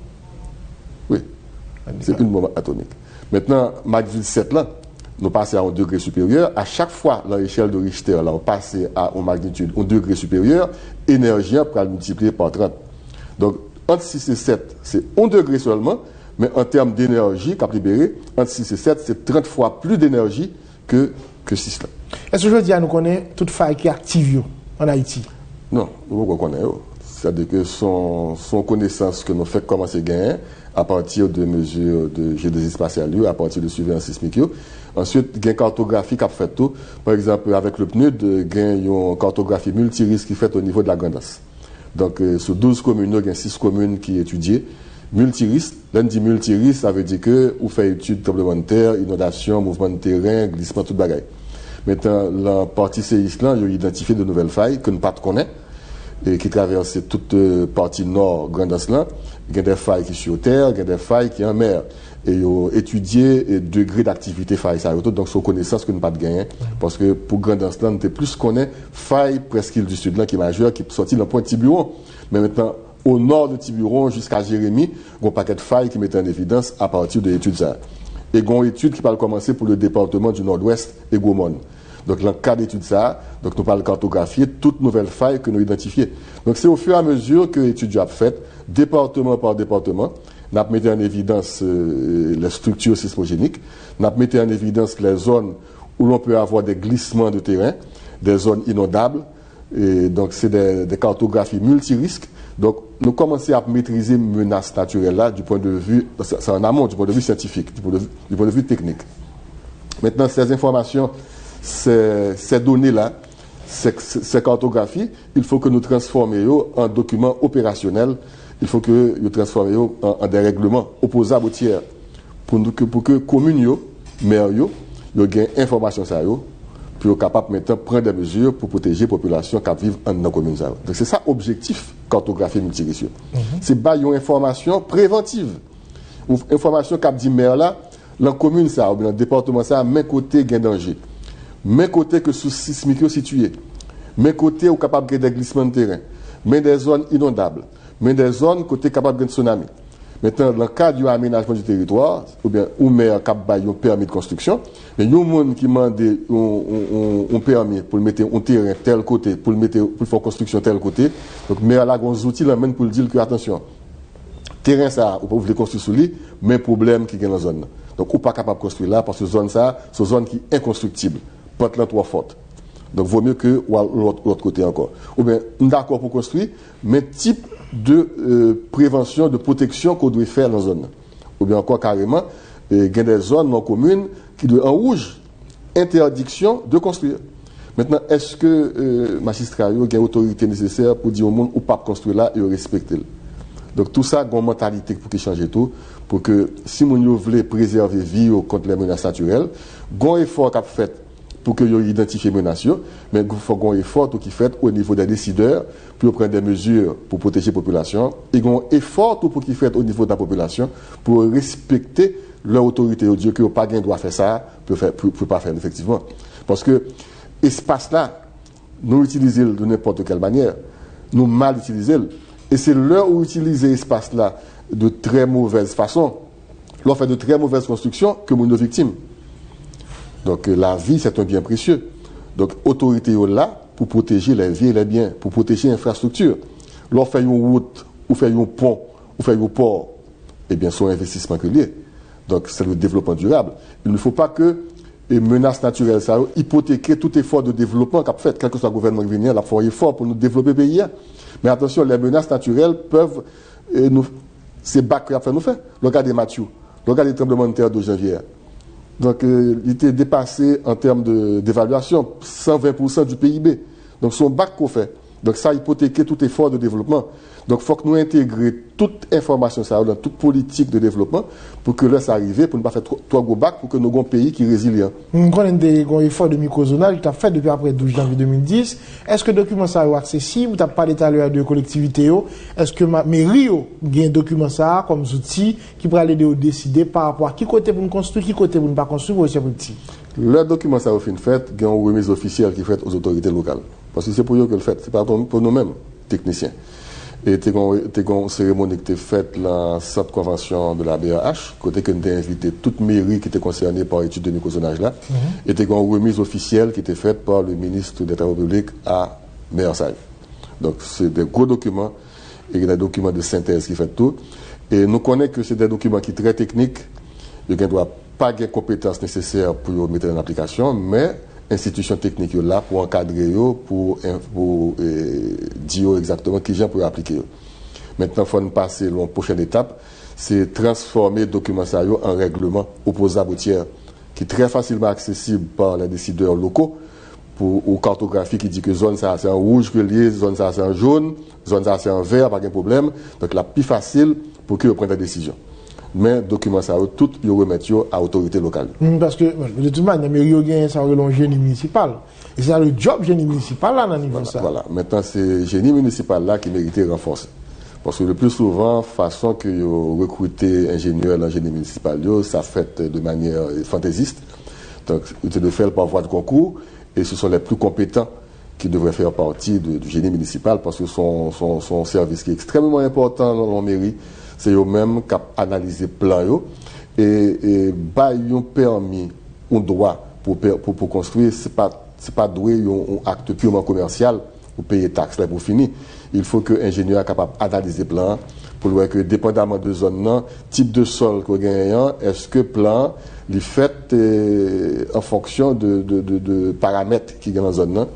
Oui. C'est une bombe atomique. Maintenant, magnitude sept là, nous passons à un degré supérieur. À chaque fois, dans l'échelle de Richter, là, on passe à une magnitude, un degré supérieur, l'énergie pour la multiplier par trente. Donc, entre six et sept, c'est un degré seulement, mais en termes d'énergie qu'a libéré, entre six et sept, c'est trente fois plus d'énergie que, que six là. Est-ce que je veux dire, nous connaissons toute faille qui est active en Haïti? Non, nous ne connaissons pas. C'est-à-dire que son, son connaissance que nous faisons commencer à gagner à partir de mesures de géodésie spatiale, à partir de surveillance sismique. Ensuite, il y a une cartographie qui a fait tout. Par exemple, avec le P N U D, il y a une cartographie multirisque qui est faite au niveau de la Grandance. Donc, euh, sur douze communes, il y a six communes qui étudient. Multirisque, l'un dit multirisque, ça veut dire que vous faites études de tremblement de terre, inondation, mouvement de terrain, glissement, tout bagaille. Maintenant, la partie séismique, il y a identifié de nouvelles failles que nous ne connaissons pas et qui traversent toute euh, partie nord Grandance là. Il y a des failles qui sont sur terre, il y a des failles qui sont en mer. Et ils ont étudié le degré d'activité faille. Ça, donc, c'est une connaissance que nous n'avons pas gagné. Parce que pour Grandance là, nous avons plus connaît faille presqu'île du Sud là, qui est majeure, qui est sortie dans le point de Tiburon. Mais maintenant, au nord de Tiburon jusqu'à Jérémie, il y a un paquet de failles qui mettent en évidence à partir de l'étude ça. Et il y a une étude qui va commencer pour le département du Nord-Ouest et Gaumont. Donc, dans le cas d'étude ça, donc nous parlons cartographier toutes nouvelles failles que nous identifions. Donc, c'est au fur et à mesure que l'étude a fait, département par département, nous avons mis en évidence euh, les structures sismogéniques, nous avons mis en évidence les zones où l'on peut avoir des glissements de terrain, des zones inondables. Et donc, c'est des, des cartographies multirisques. Donc, nous commençons à maîtriser les menaces naturelles là, du point de vue, c'est en amont, du point de vue scientifique, du point de vue, du point de vue technique. Maintenant, ces informations, ces, ces données-là, ces, ces cartographies, il faut que nous transformions en documents opérationnels. Il faut que nous transformions en, en des règlements opposables aux tiers pour, nous, que, pour que les communes, maires, aient information sur eux, pour être capables maintenant de prendre des mesures pour protéger les populations qui vivent dans nos communes. Donc c'est ça l'objectif cartographie multirisque. Mm-hmm. C'est bah, une information préventive. Une information qui dit maire là, dans la commune, ça, ou bien dans le département, ça, même côté, il y a un danger. Même côté que sous sismique situé. Même côté où capable de des glissements de terrain. Mais des zones inondables. Mais des zones côté capable de tsunami. Maintenant, dans le cadre du aménagement du territoire, ou bien, ou maire capable de permis de construction, mais il y a des gens qui demandent un permis pour mettre un terrain tel côté, pour mettre, pour faire construction tel côté. Donc, maire là, des outils là, même pour dire que, attention, terrain ça, vous pouvez construire sur lui, mais problème qui est dans la zone. Donc, vous n'êtes pas capable de construire là, parce que zone ça, c'est une zone qui est inconstructible. Pente là, trop forte. Donc, il vaut mieux que l'autre côté encore. Ou bien, on est d'accord pour construire, mais type de euh, prévention, de protection qu'on doit faire dans la zone. Ou bien encore carrément, il y a des zones non communes qui doivent en rouge, interdiction de construire. Maintenant, est-ce que euh, magistrat a une autorité nécessaire pour dire au monde ou pas construire là et respecter? Donc tout ça, il y a une mentalité pour changer tout, pour que si nous voulons préserver la vie contre les menaces naturelles, il y a un effort qui est fait pour que vous identifiez les menaces, mais il faut un effort qui est fait au niveau des décideurs pour prendre des mesures pour protéger la population, et il y a un effort qui est fait au niveau de la population pour respecter leur autorité, au Dieu que pas de droit faire ça, pour ne pour pas faire effectivement. Parce que l'espace là, nous utilisons de n'importe quelle manière, nous mal utilisons, et c'est l'heure où utiliser l'espace là de très mauvaise façon, l'on fait de très mauvaises constructions que nous sommes victimes. Donc la vie, c'est un bien précieux. Donc l'autorité est là pour protéger les vies et les biens, pour protéger l'infrastructure. Lorsqu'on fait une route, ou fait un pont, ou fait un port, eh bien, c'est un investissement que lié. Donc c'est le développement durable. Il ne faut pas que les menaces naturelles, ça hypothéquer tout effort de développement qu'a fait, quel que soit le gouvernement qui vient, il faut un effort pour nous développer le pays. Mais attention, les menaces naturelles peuvent, nous, c'est bac qu'on a fait nous faire. Regardez Mathieu, regardez les tremblements de terre de janvier. Donc, euh, il était dépassé en termes d'évaluation, cent vingt pour cent du P I B. Donc, son bac qu'on fait. Donc, ça a hypothéqué tout effort de développement. Donc, il faut que nous intégrions toute information ça, dans toute politique de développement pour que là, ça arrive, pour ne pas faire trois gros bacs, pour que nous ayons un pays qui est résilient. Nous avons des efforts de microzonage, tu as fait depuis après douze janvier deux mille dix. Est-ce que le document ça est accessible? Tu as parlé tout à l'heure de collectivités. Est-ce que ma mairie a un document ça comme outil qui pourrait aller décider par rapport à qui côté pour nous construire, qui côté pour ne pas construire ou c'est petit? Le document ça a fait, il y a une remise officielle qui est faite aux autorités locales. Parce que c'est pour eux que le fait, c'est pas pour nous-mêmes, techniciens. Et il y a une cérémonie qui était faite dans la centre convention de la B A H, côté que nous avons invité toute mairie qui était concernée par l'étude de microzonage là. Mm-hmm. Et il y a une remise officielle qui était faite par le ministre des Travaux publics à Versailles. Donc c'est des gros documents, et il y a des documents de synthèse qui font tout. Et nous connaissons que c'est des documents qui sont très techniques, il ne doit pas de compétences nécessaires pour les mettre en application, mais institution technique là pour encadrer yo, pour, pour euh, dire exactement qui gens pour appliquer. Maintenant, il faut passer à la prochaine étape, c'est transformer le document ça en règlement opposable au tiers, qui est très facilement accessible par les décideurs locaux, pour aux cartographies qui dit que zone ça c'est en rouge que lié, zone ça c'est en jaune, zone ça c'est en vert, pas de problème. Donc la plus facile pour qu'ils prennent des décisions. Mais document ça tout ils remettent à l'autorité locale. Parce que de toute manière, la mairie a ça un génie municipal. Et c'est le job génie municipal là dans le niveau voilà, ça. Voilà, maintenant c'est le génie municipal là qui méritait renforcer. Parce que le plus souvent, façon que vous recrutez ingénieurs dans le génie municipal, ça fait de manière fantaisiste. Donc, c'est de faire par voie de concours, et ce sont les plus compétents qui devraient faire partie de, du génie municipal, parce que son, son, son service qui est extrêmement important dans la mairie, c'est eux-mêmes qui analysent plan et, et bah, ils ont permis, un droit pour, pour, pour construire, c'est pas, c'est pas doué un acte purement commercial pour payer taxes là pour finir. Il faut que l'ingénieur soit capable d'analyser plan pour voir que, dépendamment de zone, non, type de sol qu'on gagne, est-ce que plan est fait euh, en fonction de, de, de, de paramètres qui gagnent dans la zone. Non?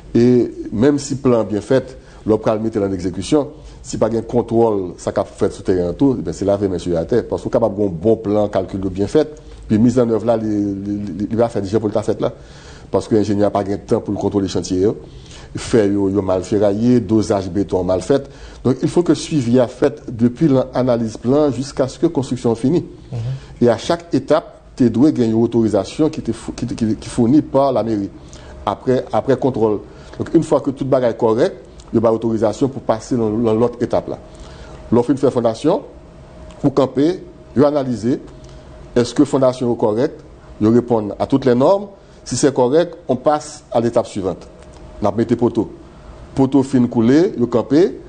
Et même si plan bien fait, l'opéra le mettre en exécution, si pas un contrôle, ça qu'a fait sur terrain tout, ben c'est laver monsieur à terre. Parce qu'on est capable d'un bon plan, calcul bien fait, puis mise en œuvre là, il va faire déjà pour le fait là. Parce que l'ingénieur n'a pas de temps pour contrôler les chantiers. Fait yo, yo mal ferraillé, dosage béton mal fait. Donc il faut que le suivi a fait depuis l'analyse plan jusqu'à ce que la construction finisse. Mm-hmm. Et à chaque étape, tu dois gagner une autorisation qui est fournie par la mairie. Après, après contrôle. Donc une fois que tout le bagage est correct, il y a l'autorisation pour passer dans, dans l'autre étape là. L'offre de faire fondation, pour camper, il analyser est-ce que la fondation est correcte, il répond à toutes les normes. Si c'est correct, on passe à l'étape suivante. On met des poteaux. Poteaux fin coulé, ils campé,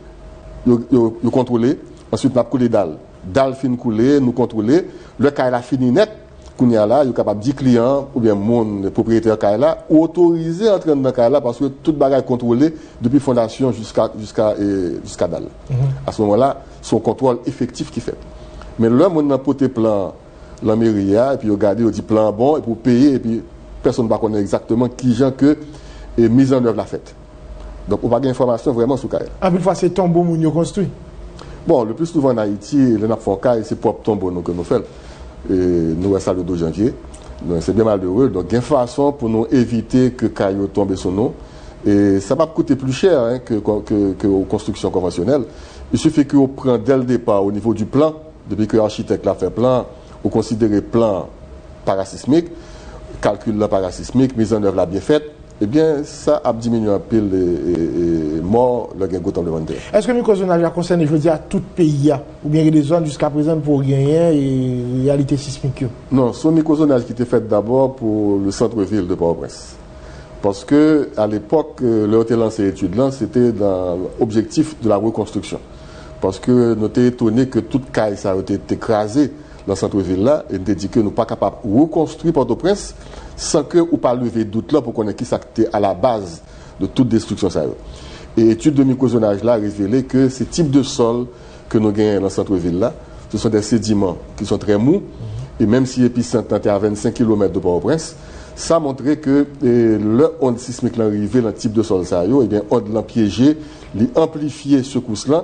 ils contrôlé. Ensuite, on a coulé dalle. Dalle fin coulé, nous contrôler. Le cas est fini net, qu'on y a là, il est capable de dire client ou bien mon propriétaire cas là, ou autoriser à entrer dans le cas là parce que tout le bagage est contrôlé depuis fondation jusqu'à jusqu'à jusqu'à dalle. Mm-hmm. À ce moment-là, son contrôle effectif qui fait. Mais là, on a poté plan la mairie et puis regarder, on dit plan bon et pour payer et puis personne ne va connaître exactement qui gens que et mise en œuvre la fête. Donc, on n'a pas d'informations vraiment sur Kaye. Ah, une fois, c'est tombeau que nous construit. Bon, le plus souvent en Haïti, les nappes font Kaye, c'est propre tombeau que nous faisons. Et nous, c'est ça le deux janvier. Donc, c'est bien malheureux. Donc, il y a une façon pour nous éviter que Kaye tombe sur nous. Et ça va coûter plus cher hein, que, que, que aux constructions conventionnelles. Il suffit qu'on prenne dès le départ au niveau du plan, depuis que l'architecte l'a fait plan, on considère le plan parasismique, calcul la parasismique, mise en œuvre la bien faite. Eh bien, ça a diminué un peu les morts, le gain de tremblement de terre. Est-ce que le microzonage a concerné, je veux dire, tout le pays, ou bien il y a des zones jusqu'à présent pour gagner et réalité sismique? Non, ce microzonage qui était fait d'abord pour le centre-ville de Port-au-Prince. Parce que à l'époque, le hôtel lancé l'étude là, c'était dans l'objectif de la reconstruction. Parce que nous étions étonnés que toute caille ça a été écrasée dans ce centre-ville là, et nous dit que nous ne sommes pas capables de reconstruire Port-au-Prince sans que ou pas lever doute là pour connaître qui ça à la base de toute destruction ça. Et l'étude de microzonage là a révélé que ces types de sols que nous gagnons dans le centre-ville là, ce sont des sédiments qui sont très mous, et même si l'épicentre était à vingt-cinq kilomètres de Port-au-Prince, ça a montré que eh, le onde sismique l'arrivée dans le type de sol ça, et bien onde l'a piégé, l'amplifier secousse là,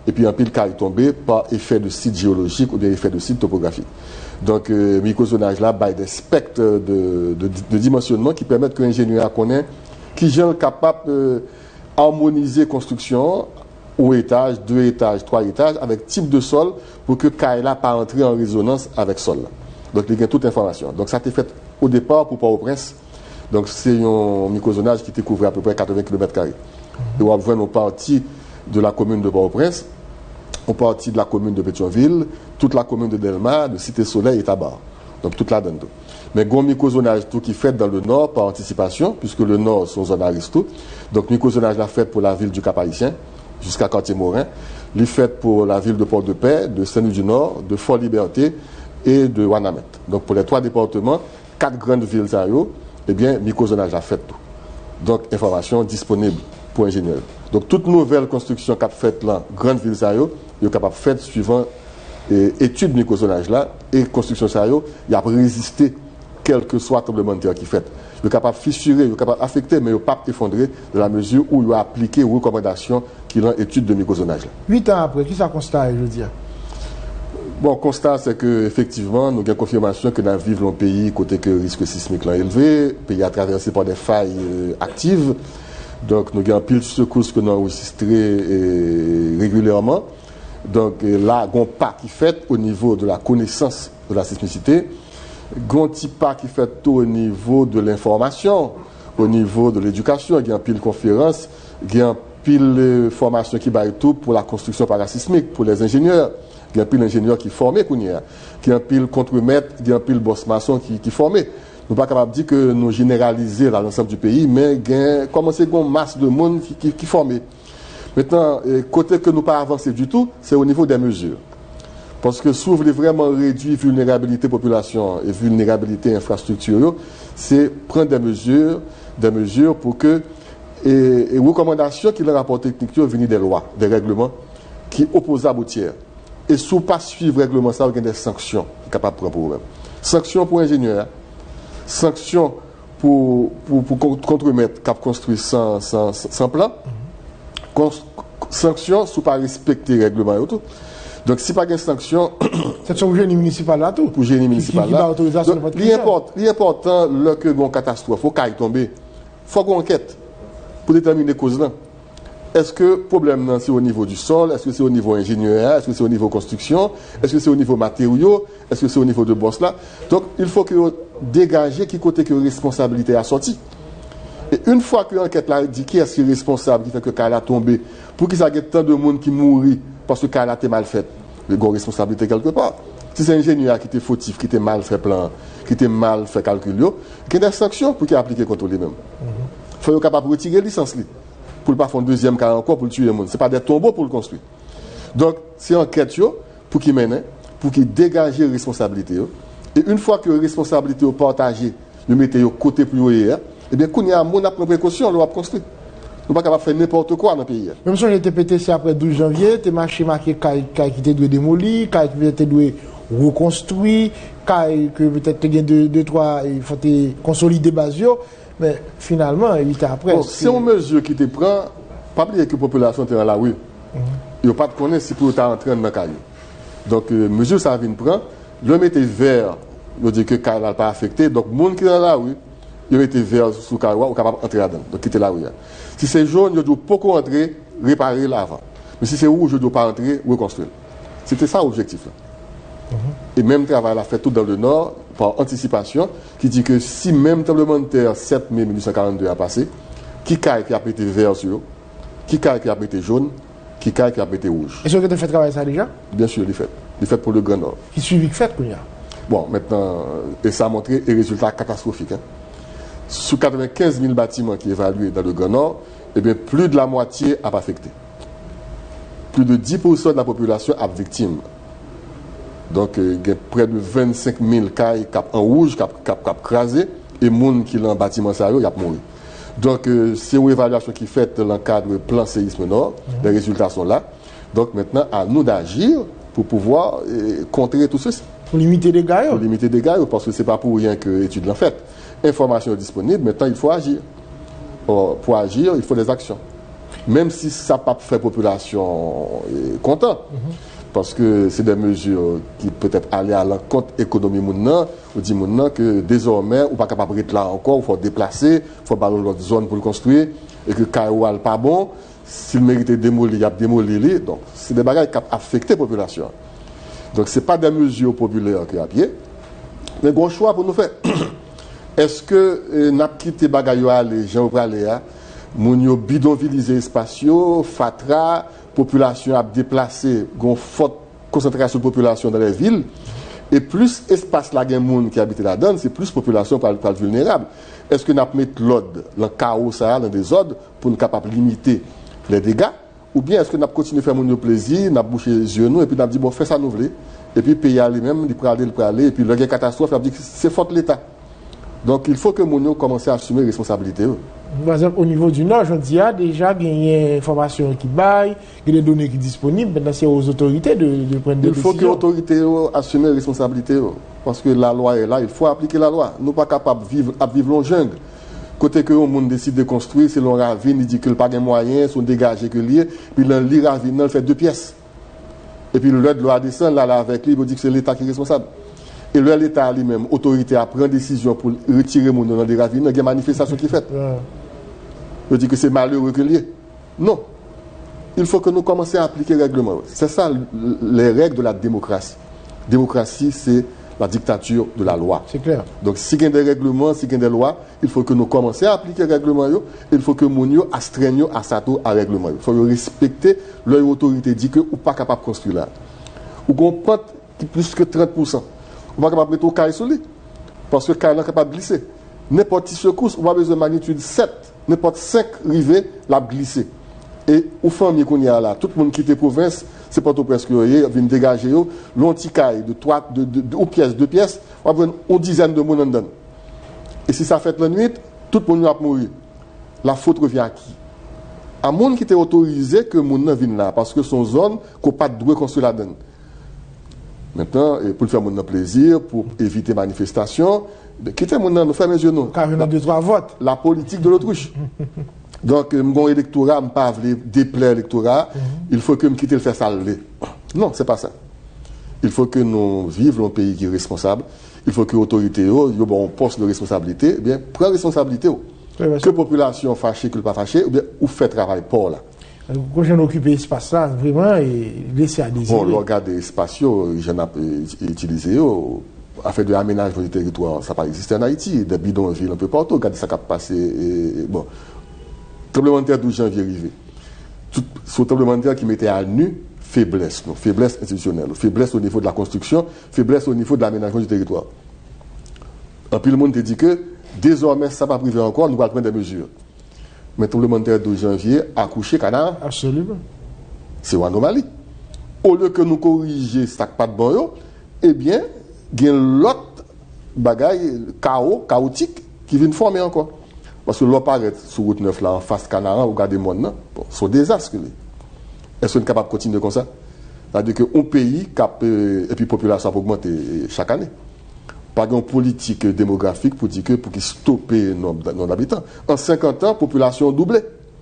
et puis un pile caille tombé par effet de site géologique ou bien effet de site topographique. Donc, euh, microzonage là, by des spectres de, de, de dimensionnement qui permettent que l'ingénieur connaît qui est capable de harmoniser construction au étage, deux étages, trois étages, avec type de sol pour que Kaila pas entrer en résonance avec sol. Donc, il y a toute information. Donc, ça a été fait au départ pour Port-au-Prince. Donc, c'est un microzonage qui couvre à peu près quatre-vingts kilomètres carrés. Et on va voir une partie de la commune de Port-au-Prince, une partie de la commune de Pétionville, toute la commune de Delma, de Cité-Soleil et Tabar. Donc, toute la donne. Mais il y a un microzonage tout qui est fait dans le nord par anticipation, puisque le nord, c'est une zone à risque tout. Donc, le microzonage là fait pour la ville du Cap-Haïtien, jusqu'à Quartier-Morin. Il est fait pour la ville de Port-de-Paix, de Saint-Louis-du-Nord, de Fort-Liberté et de Ouanamet. Donc, pour les trois départements, quatre grandes villes, eh bien, le microzonage a fait tout. Donc, information disponible pour ingénieurs. Donc, toute nouvelle construction qu'a faite là, grande ville, il est capable de faire suivant et, étude de microzonage là et construction, il a résisté quel que soit le tremblement de terre qui fait. Il est capable de fissurer, il est capable d'affecter, mais il n'est pas effondré dans la mesure où il a appliqué aux recommandations qu'il a étude de microzonage. Huit ans après, qui ça constate, je veux dire? Bon, constat, c'est qu'effectivement, nous avons confirmation que nous vivons dans un pays côté que le risque sismique est élevé, le pays a traversé par des failles euh, actives. Donc, nous avons pile de secousses que nous avons enregistrées euh, régulièrement. Donc, euh, là, il y a un pas qui fait au niveau de la connaissance de la sismicité. Il y a un petit pas qui fait tout au niveau de l'information, au niveau de l'éducation. Il y a un pile de conférences, il y a un pile de formation qui va tout pour la construction parasismique, pour les ingénieurs. Il y a un pile d'ingénieurs qui sont formés, il y a un pile contre-maître, il y a un pile boss maçon qui sont formés. Nous ne sommes pas capables de dire que nous généralisons dans l'ensemble du pays, mais il y a commencé une masse de monde qui, qui, qui formés. Maintenant, côté que nous pas avancé du tout, c'est au niveau des mesures. Parce que si vous voulez vraiment réduire la vulnérabilité population et vulnérabilité infrastructure, c'est prendre des mesures, des mesures pour que et, et recommandations qui le rapport technique viennent des lois, des règlements qui opposent à boutière. Et si vous ne pas suivre le règlement, ça, il y a des sanctions capables de prendre problème. Sanctions pour ingénieurs, sanctions pour, pour, pour contre-maître qui a construit sans, sans, sans plan, sanctions si vous ne pas respecter le règlement et tout. Donc, si pas de sanctions. C'est sur le génie municipal là tout. Pour le génie municipal là. L'important, lorsque il y a une catastrophe, il faut qu'il tombe. Il faut qu'il y ait une enquête pour déterminer les causes là. Est-ce que le problème c'est au niveau du sol? Est-ce que c'est au niveau ingénieur? Est-ce que c'est au niveau construction? Est-ce que c'est au niveau matériaux? Est-ce que c'est au niveau de boss là? Donc, il faut que vous dégagez qui côté que la responsabilité a sorti. Et une fois que l'enquête là dit qui est responsable, qui fait que Kaila a tombé, pour qu'il y ait tant de monde qui mourit parce que Kaila a mal fait, il y a une responsabilité quelque part. Si c'est un ingénieur qui était fautif, qui était mal fait plan, qui était mal fait calcul, il y a des sanctions pour qu'il applique contre lui-même. Il faut être capable de retirer la licence. Pour ne pas faire un deuxième cas encore pour le tuer le monde. Ce n'est pas des tombeaux pour le construire. Donc, c'est une enquête pour qu'il mène, pour qu'il dégage les responsabilités. Et une fois que les responsabilités sont partagées, nous mettez au côté plus haut hier, eh bien, quand il y a un monde à prendre précaution, on va construire. Nous ne sommes pas capables de faire n'importe quoi dans le pays. Même si on était pété, c'est après douze janvier, tu as marché marqué qui était démoli, qui était reconstruit, qui peut-être tu as deux, trois, il faut consolider base. Mais finalement, huit ans après. Bon, c'est une mesure qui te prend, pas oublier que la population est dans la rue. Il n'y a pas de connaître si pour estar entrando dans le caillou. Donc, euh, mesure ça vient prendre, le mettre vert, il dit que le caillou n'est pas affecté. Donc, les gens qui sont dans la rue, ils mettent vert sous le caillou, ils sont capables d'entrer là-dedans, donc quitter la rue. Si c'est jaune, ils doivent beaucoup entrer, réparer l'avant. Mais si c'est rouge, ils ne doivent pas entrer, reconstruire. C'était ça l'objectif. Mm-hmm. Et même travail a fait tout dans le nord, par anticipation, qui dit que si même tremblement de terre sept mai mille huit cent quarante-deux a passé, qui caille qui a été vert sur eux, qui caille qui a été jaune, qui caille qui a été rouge. Est-ce que tu as fait travailler ça déjà? Bien sûr, il est fait. Il est fait pour le Grand Nord. Qui suivi que fait, qu'il y a? Bon, maintenant, et ça a montré des résultats catastrophiques. Hein. Sur quatre-vingt-quinze mille bâtiments qui évalués dans le Grand Nord, eh bien, plus de la moitié a pas affecté. Plus de dix pour cent de la population a victime. Donc, il y a près de vingt-cinq mille cas en rouge qui ont crasé et les gens qui sont dans le bâtiment, ils ont mouru. Donc, euh, c'est une évaluation qui est faite dans le cadre du plan séisme nord. Mm-hmm. Les résultats sont là. Donc, maintenant, à nous d'agir pour pouvoir euh, contrer tout ceci. Pour limiter les dégâts. Pour limiter les dégâts, parce que ce n'est pas pour rien que l'étude l'a faite. Information est disponible, maintenant, il faut agir. Or, pour agir, il faut des actions. même si ça n'a pas fait population content. Mm-hmm. Parce que c'est des mesures qui peut-être aller à l'encontre de l'économie maintenant, ou dit maintenant que désormais, on n'est pas capable d'être là encore, il faut déplacer, il faut aller dans l'autre zone pour le construire, et que Kaoual n'est pas bon, s'il méritait démolir, il y a démoli. Donc, c'est des bagages qui ont affecté la population. Donc, ce n'est pas des mesures populaires qui ont pied. Mais gros choix pour nous faire. Est-ce que nous avons quitté les bagages, les gens qui aller, nous avons bidonvillisé l'espace, Fatra, population a déplacé, une forte concentration de population dans les villes, et plus espace là, il y a des gens qui habitent là-dedans, c'est plus population pour être vulnérable. Est-ce que nous avons mis l'ordre, le chaos, ça, dans des ordres, pour nous capables de limiter les dégâts, ou bien est-ce que nous avons continué à faire mon plaisir, nous avons bouché les yeux, nous, et puis nous avons dit, bon, fais ça nous voulons, et puis pays lui-même, il peut aller, il peut aller, et puis le catastrophe, il a dit que c'est faute de l'État. Donc il faut que nous commencions à assumer les responsabilités. Par exemple, au niveau du Nord, je dis, déjà, il y a des informations qui baillent, il y a des données qui sont disponibles, maintenant c'est aux autorités de, de prendre des décisions. Il faut que les autorités assument les responsabilités, parce que la loi est là, il faut appliquer la loi. Nous ne sommes pas capables de vivre, de vivre en jungle. Côté que le monde décide de construire, c'est l'on ravine, il dit qu'il n'y a pas de moyens, sont dégagés que liés, puis le ravine, il fait deux pièces. Et puis le loi descend là, là avec lui, il dit que c'est l'État qui est responsable. Et là, l'État lui-même, autorité, a pris décision pour retirer mon nom dans des ravines, il y a des manifestations qui sont faites. Je dis que c'est malheureux que lié. Non. Il faut que nous commencions à appliquer les règlements. C'est ça les règles de la démocratie. Démocratie, c'est la dictature de la loi. C'est clair. Donc, si il y a des règlements, si il y a des lois, il faut que nous commencions à appliquer les règlements. Il faut que nous astreignons à ça à règlement. Il faut respecter leur autorité dit que ou pas capable de construire là. Ou qu'on prend plus que trente pour cent. On va capable de mettre au caille sur lui. Parce que le caille est capable de glisser. N'importe qui secousse, on va besoin de magnitude sept. N'importe cinq rivets, l'a glissé. Et au famille qu'on y a là, tout le monde qui quitte la province, c'est pas tout presque, vient dégager, l'anticaille de trois, de, de, de, de pièces, deux pièces, on va avoir une dizaine de monde en dedans. Et si ça fait la nuit, tout le monde va mourir. La faute revient à qui? À monde qui était autorisé que mon nom vienne là, parce que son zone, qu'on pas de droit construire là-dedans. Maintenant, pour faire mon plaisir, pour éviter manifestation, de quitter mon nom, nous faire mes yeux non. Car il y a deux, trois votes. La politique de l'autruche. Donc, mon électorat, je ne pas déplaire l'électorat, mm-hmm. Il faut que je quitte le faire saler. Non, ce n'est pas ça. Il faut que nous vivions dans un pays qui est responsable. Il faut que l'autorité, ait un poste de responsabilité, eh bien, prend responsabilité. Oui, que la population fâchée, que pas fâchée, ou bien, ou fait travail pour là. Quand j'en occupe l'espace là, vraiment, et laisser à désirer. Bon, regarde l'espace, j'en ai utilisé, a fait de l'aménagement du territoire, ça n'a pas existé en Haïti, des bidonvilles un peu partout, regardez ça qui a passé. Et, bon, tremblement de terre douze janvier arrivé. Ce tremblement de terre qui mettait à nu faiblesse, non, faiblesse institutionnelle, faiblesse au niveau de la construction, faiblesse au niveau de l'aménagement du territoire. Et puis le monde te dit que désormais, ça va priver encore, nous allons prendre des mesures. Mais le tremblement de terre douze janvier a couché Canard. Absolument. C'est une anomalie. Au lieu que nous corriger ce pas de bon, eh bien, il y a l'autre bagaille chaos, chaotique qui vient former encore. Parce que l'on paraît sur route neuf là, en face Canara, regardez moi, bon, c'est un désastre. Est-ce qu'on est capable de continuer comme ça? C'est-à-dire qu'un pays, cap, et puis la population va augmenter chaque année. Pas une politique démographique pour dire que pour qu'il stoppe le nombre d'habitants. En cinquante ans, la population a doublé.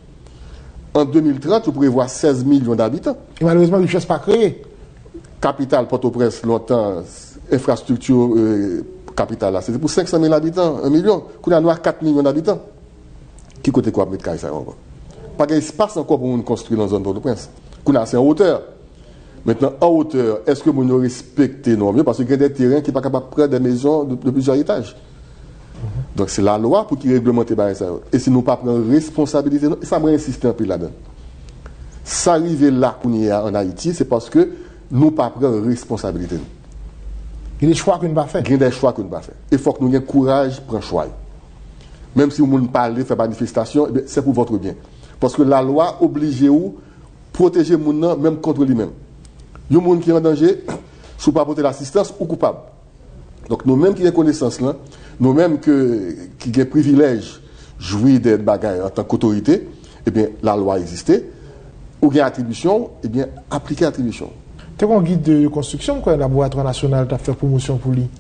En deux mille trente, vous pourrez voir seize millions d'habitants. Et malheureusement, la richesse pas créée. Capitale, Port-au-Prince, longtemps, infrastructure euh, capitale, c'était pour cinq cent mille habitants, un million. Qu'on a quatre millions d'habitants. Qui côté quoi mettre ça encore? Pas d'espace encore pour nous construire dans la zone Port-au-Prince. Qu'on a c'est en hauteur. Maintenant, en hauteur, est-ce que nous respectons nos mieux? Parce qu'il y a des terrains qui ne sont pas capables de prendre des maisons de, de plusieurs étages. Mm-hmm. Donc, c'est la loi pour qu'il réglemente ça. Et si nous ne pas prendre responsabilité, ça m'a insisté un peu là-dedans. Ça arrive là qu'on y est en Haïti, c'est parce que nous ne pas prendre responsabilité. Il y a des choix qu'on ne va pas faire. Il y a des choix qu'on ne va pas faire. Il faut que nous ayons courage pour prendre choix. Même si vous ne parlez pas, faire manifestation, c'est pour votre bien. Parce que la loi oblige vous à protéger les gens, même contre lui-même. Il y a des gens qui sont en danger, si vous ne pas porter l'assistance, ou coupable. Donc nous-mêmes qui avons connaissance là, nous-mêmes qui avons privilège de jouir des bagailles en tant qu'autorité, eh bien, la loi existait, ou il y a attribution, eh bien, appliquer l'attribution. Tu as un guide de construction, quoi, le laboratoire national a fait promotion pour lui?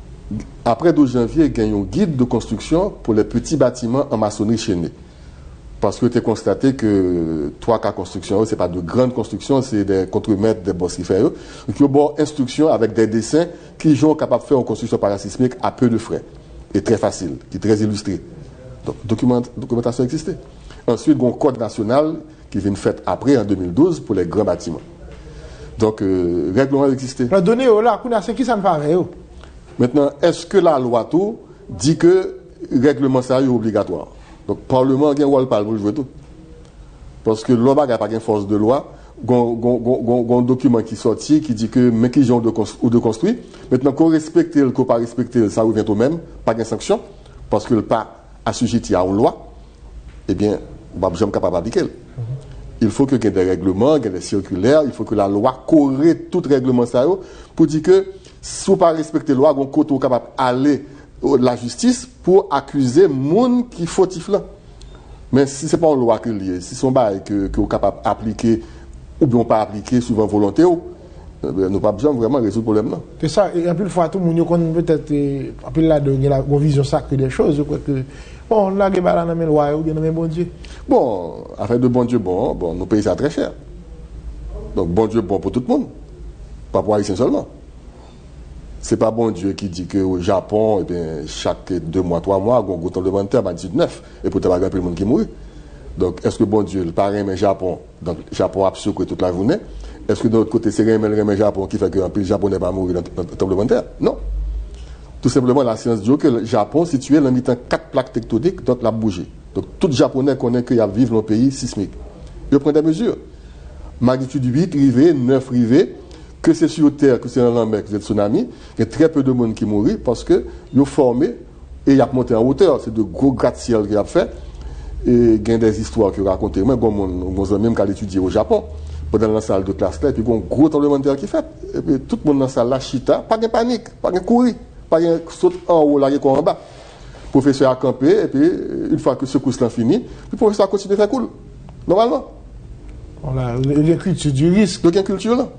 Après douze janvier, il y a un guide de construction pour les petits bâtiments en maçonnerie chaînée. Parce que tu as constaté que trois cas construction, ce n'est pas de grandes constructions, c'est des contremaîtres, des boss qui font. Donc, il y a une bonne instruction avec des dessins qui sont capables de faire une construction parasismique à peu de frais. Et très facile, qui est très illustré. Donc, document, documentation existait. Ensuite, il y a un code national qui vient fait après, en deux mille douze, pour les grands bâtiments. Donc, euh, règlement existait. La donnée, là, c'est qui ça ne fait pas? Maintenant, est-ce que la loi tout dit que le règlement ça est obligatoire? Donc, le Parlement a un rôle pour jouer tout. Parce que l'O B A n'a pas de force de loi. Il y a un document qui est sorti qui dit que mais qui ont de ou de construire. Maintenant, qu'on respecte ou qu'on pas respecte, ça revient au même, pas de sanction, parce que le pas assujetti à une loi, eh bien, on ne jamais capable d'appliquer. Il faut qu'il y ait des règlements, qu'il y ait des circulaires, il faut que la loi corrige tout règlement ça pour dire que si on ne respecte la loi, on est capable d'aller la justice pour accuser les gens qui fautifs là. Mais si ce n'est pas une loi qui est liée, si son bail que que est capable d'appliquer ou bien pas appliquer souvent volonté, nous n'avons pas besoin vraiment de résoudre le problème là. C'est ça, et un peu de fois tout le monde connaît peut-être un peu là de la vision sacrée des choses, je crois que bon, là il y a une loi ou bien un bon Dieu. Bon, affaire de bon Dieu bon, bon, nous payons ça très cher. Donc bon Dieu bon pour tout le monde, pas pour Haïtiens seulement. C'est pas bon Dieu qui dit qu'au Japon, eh bien, chaque deux mois, trois mois, on a un tremblement de terre à dix-neuf, et pour il y a plus de monde qui mourut. Donc, est-ce que bon Dieu, le parrain mais Japon, donc le Japon a secoué toute la journée, est-ce que de l'autre côté, c'est le Japon qui fait que le Japon n'est pas mort dans le tremblement de terre? Non. Tout simplement, la science dit que le Japon, situé dans quatre plaques tectoniques, donc l'a bougé. Donc, tout Japonais connaît qu'il y a vivre dans le pays sismique. Il prend des mesures. Magnitude huit rivés, neuf rivés, que c'est sur terre, que c'est dans la mer, que c'est tsunami, il y a très peu de monde qui mourut parce que ils ont formé et ils ont monté en hauteur. C'est de gros gratte-ciel qu'ils ont fait. Et il y a des histoires qui ont racontées. Moi, mon ami qui a étudié au Japon, pendant la salle de classe, et puis il y a un gros tremblement de terre qui fait. Et puis tout le monde dans la salle, là, chita, pas de panique, pas de courir, pas de saut en haut, là, en bas. Le professeur a campé, et puis une fois que ce cours est fini, le professeur a continué à faire cool. Normalement. Voilà, il y a une culture du risque. Donc il y a une culture là.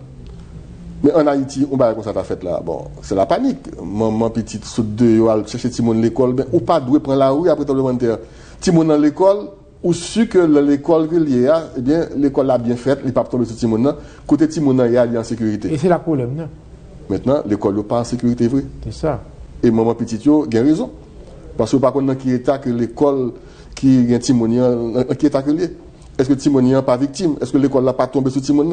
Mais en Haïti, on va comme ça, t'as fait là. Bon, c'est la panique. Maman petite saute de aller chercher Timon à l'école, ben, ou pas doué prendre la rue après tremblement de terre. Timon dans l'école, ou su que l'école reliée, eh bien, l'école l'a bien faite, il pas tomber sur Timon là. Côté Timon il est en sécurité. Et c'est la problème, non? Maintenant, l'école n'est pas en sécurité, vrai. C'est ça. Et maman petite, yo, a raison. Parce que par contre, dans qui état que l'école qui est Timon, qui état que lié. Est-ce que Timon n'est pas victime? Est-ce que l'école n'a pas tombé sur Timon là?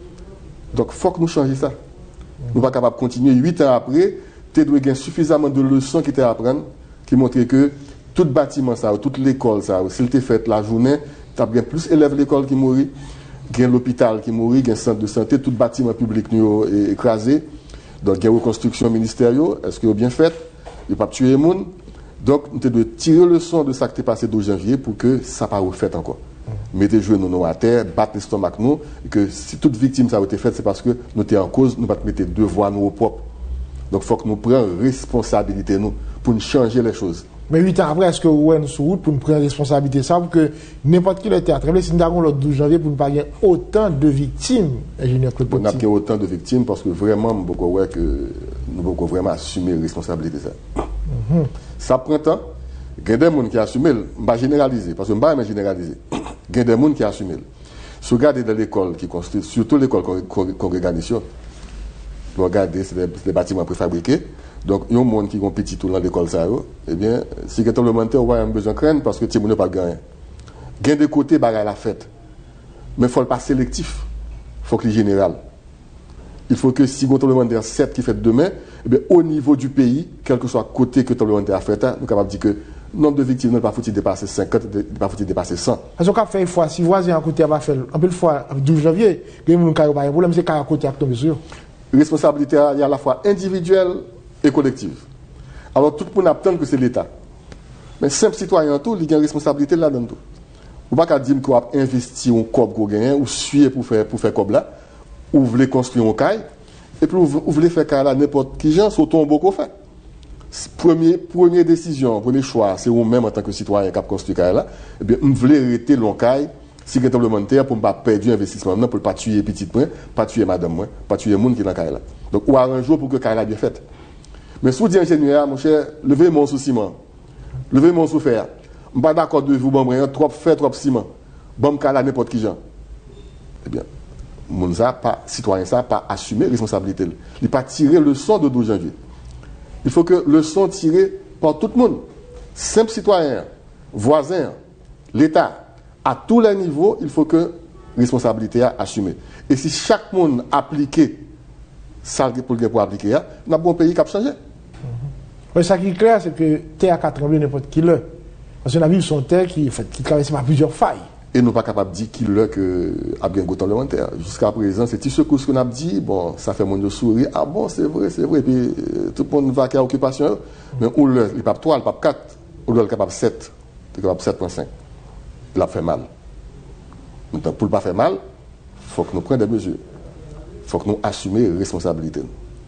Donc, il faut que nous changions ça. Nous ne sommes pas capables de continuer. Huit ans après, tu dois avoir suffisamment de leçons qui t'apprennent, qui montrent que tout bâtiment, ça, toute l'école, ça, s'il t'est fait la journée, tu as bien plus d'élèves de l'école qui mourent, il y a l'hôpital qui mourent, il y a un centre de santé, tout bâtiment public est écrasé. Donc, il y a une reconstruction ministérielle. Est-ce qu'il est bien fait? Il n'y a pas tué les gens. Donc, nous devons tirer le son de ça qui est passé le douze janvier pour que ça ne soit pas refait encore. Mettez les genoux à terre, battre l'estomac nous, et que si toute victime ça a été faite, c'est parce que nous sommes en cause, nous ne pouvons pas mettre deux voix nous au propre. Donc il faut que nous prenions responsabilité nous pour nous changer les choses. Mais huit ans après, est-ce que vous êtes sur route pour nous prendre responsabilité ça pour que n'importe qui le théâtre, si nous avons le douze janvier pour ne pas avoir autant de victimes, ingénieur Claude Petit. On n'a pas autant de victimes parce que vraiment, beaucoup, que nous devons vraiment assumer la responsabilité de ça. Mm-hmm. Ça prend temps. Il y a des gens qui assument, je ne vais pas généraliser, parce que je ne vais pas généraliser. Il y a des gens qui assument. Si vous regardez dans l'école qui construit, surtout l'école congrégation, vous regardez, c'est des, des bâtiments préfabriqués. Donc, il y a des gens qui ont petit tout dans l'école, ça, eh bien, si vous avez un on va avoir besoin de craindre parce que tout le monde n'a pas gagné. Il y a des côtés, il la fête. Mais il faut le pas sélectif. Il faut que le général. Il faut que si vous avez un de sept qui fait demain, eh bien, au niveau du pays, quel que soit le côté que le monde a fait, nous sommes capables de dire que le nombre de victimes n'est pas foutu dépasser cinquante, n'est pas foutu dépasser cent. Parce qu'on fait une fois, si voisin à côté va faire, un peu de fois, douze janvier, il y a un problème, c'est qu'à côté à tomber sur. Responsabilité, il y a à la fois individuelle et collective. Alors, tout le monde attend que c'est l'État. Mais simple citoyen, tout, il y a une responsabilité là-dedans. Vous ne pouvez pas dire qu'on va investir un corps qu'on gagne, ou suivre pour faire, pour faire comme là, ou vous voulez construire un caille, et puis vous voulez faire caille là, n'importe qui gens, c'est au tombeau qu'on fait. Premier, première décision, premier choix, c'est vous-même en tant que citoyen qui a construit caille là, et bien, vous voulez arrêter le caille, si vous êtes tremblement de terre, pour ne pas perdre l'investissement, pour ne pas tuer petit point, pas tuer madame, moi, pas tuer le monde qui est dans caille là. Donc, ou arranger pour que caille là bien faite. Mais si vous dites ingénieur, mon cher, levez mon sous ciment, levez mon sous fer, je ne suis pas d'accord de vous, bon, trop fer, trop ciment. Bon, je n'importe n'importe qui. Eh bien, les citoyens ça pas assumer la responsabilité. Il ne pas tirer le leçon de douze janvier. Il faut que le leçon tiré par tout le monde. Simple citoyen, voisin, l'État, à tous les niveaux, il faut que la responsabilité soit assumée. Et si chaque monde appliquait ça pour appliquer, on a un bon pays qui a changé. Oui, ça qui est clair, c'est que terre a tremblé n'importe qui l'heure. Parce qu'on a vu son terre qui, qui traverse par plusieurs failles. Et nous ne sommes pas capables de dire qu'il a a bien goûté le terre. Jusqu'à présent, c'est tout ce qu'on a dit, bon, ça fait mon sourire. Ah bon, c'est vrai, c'est vrai. Et puis euh, tout le monde va à l'occupation. Mais où le, il pas trois, il pas quatre, ou le capable sept, il est capable sept virgule cinq. Il a fait mal. Maintenant, pour ne pas faire mal, il faut que nous prenions des mesures. Il faut que nous assumions les responsabilités.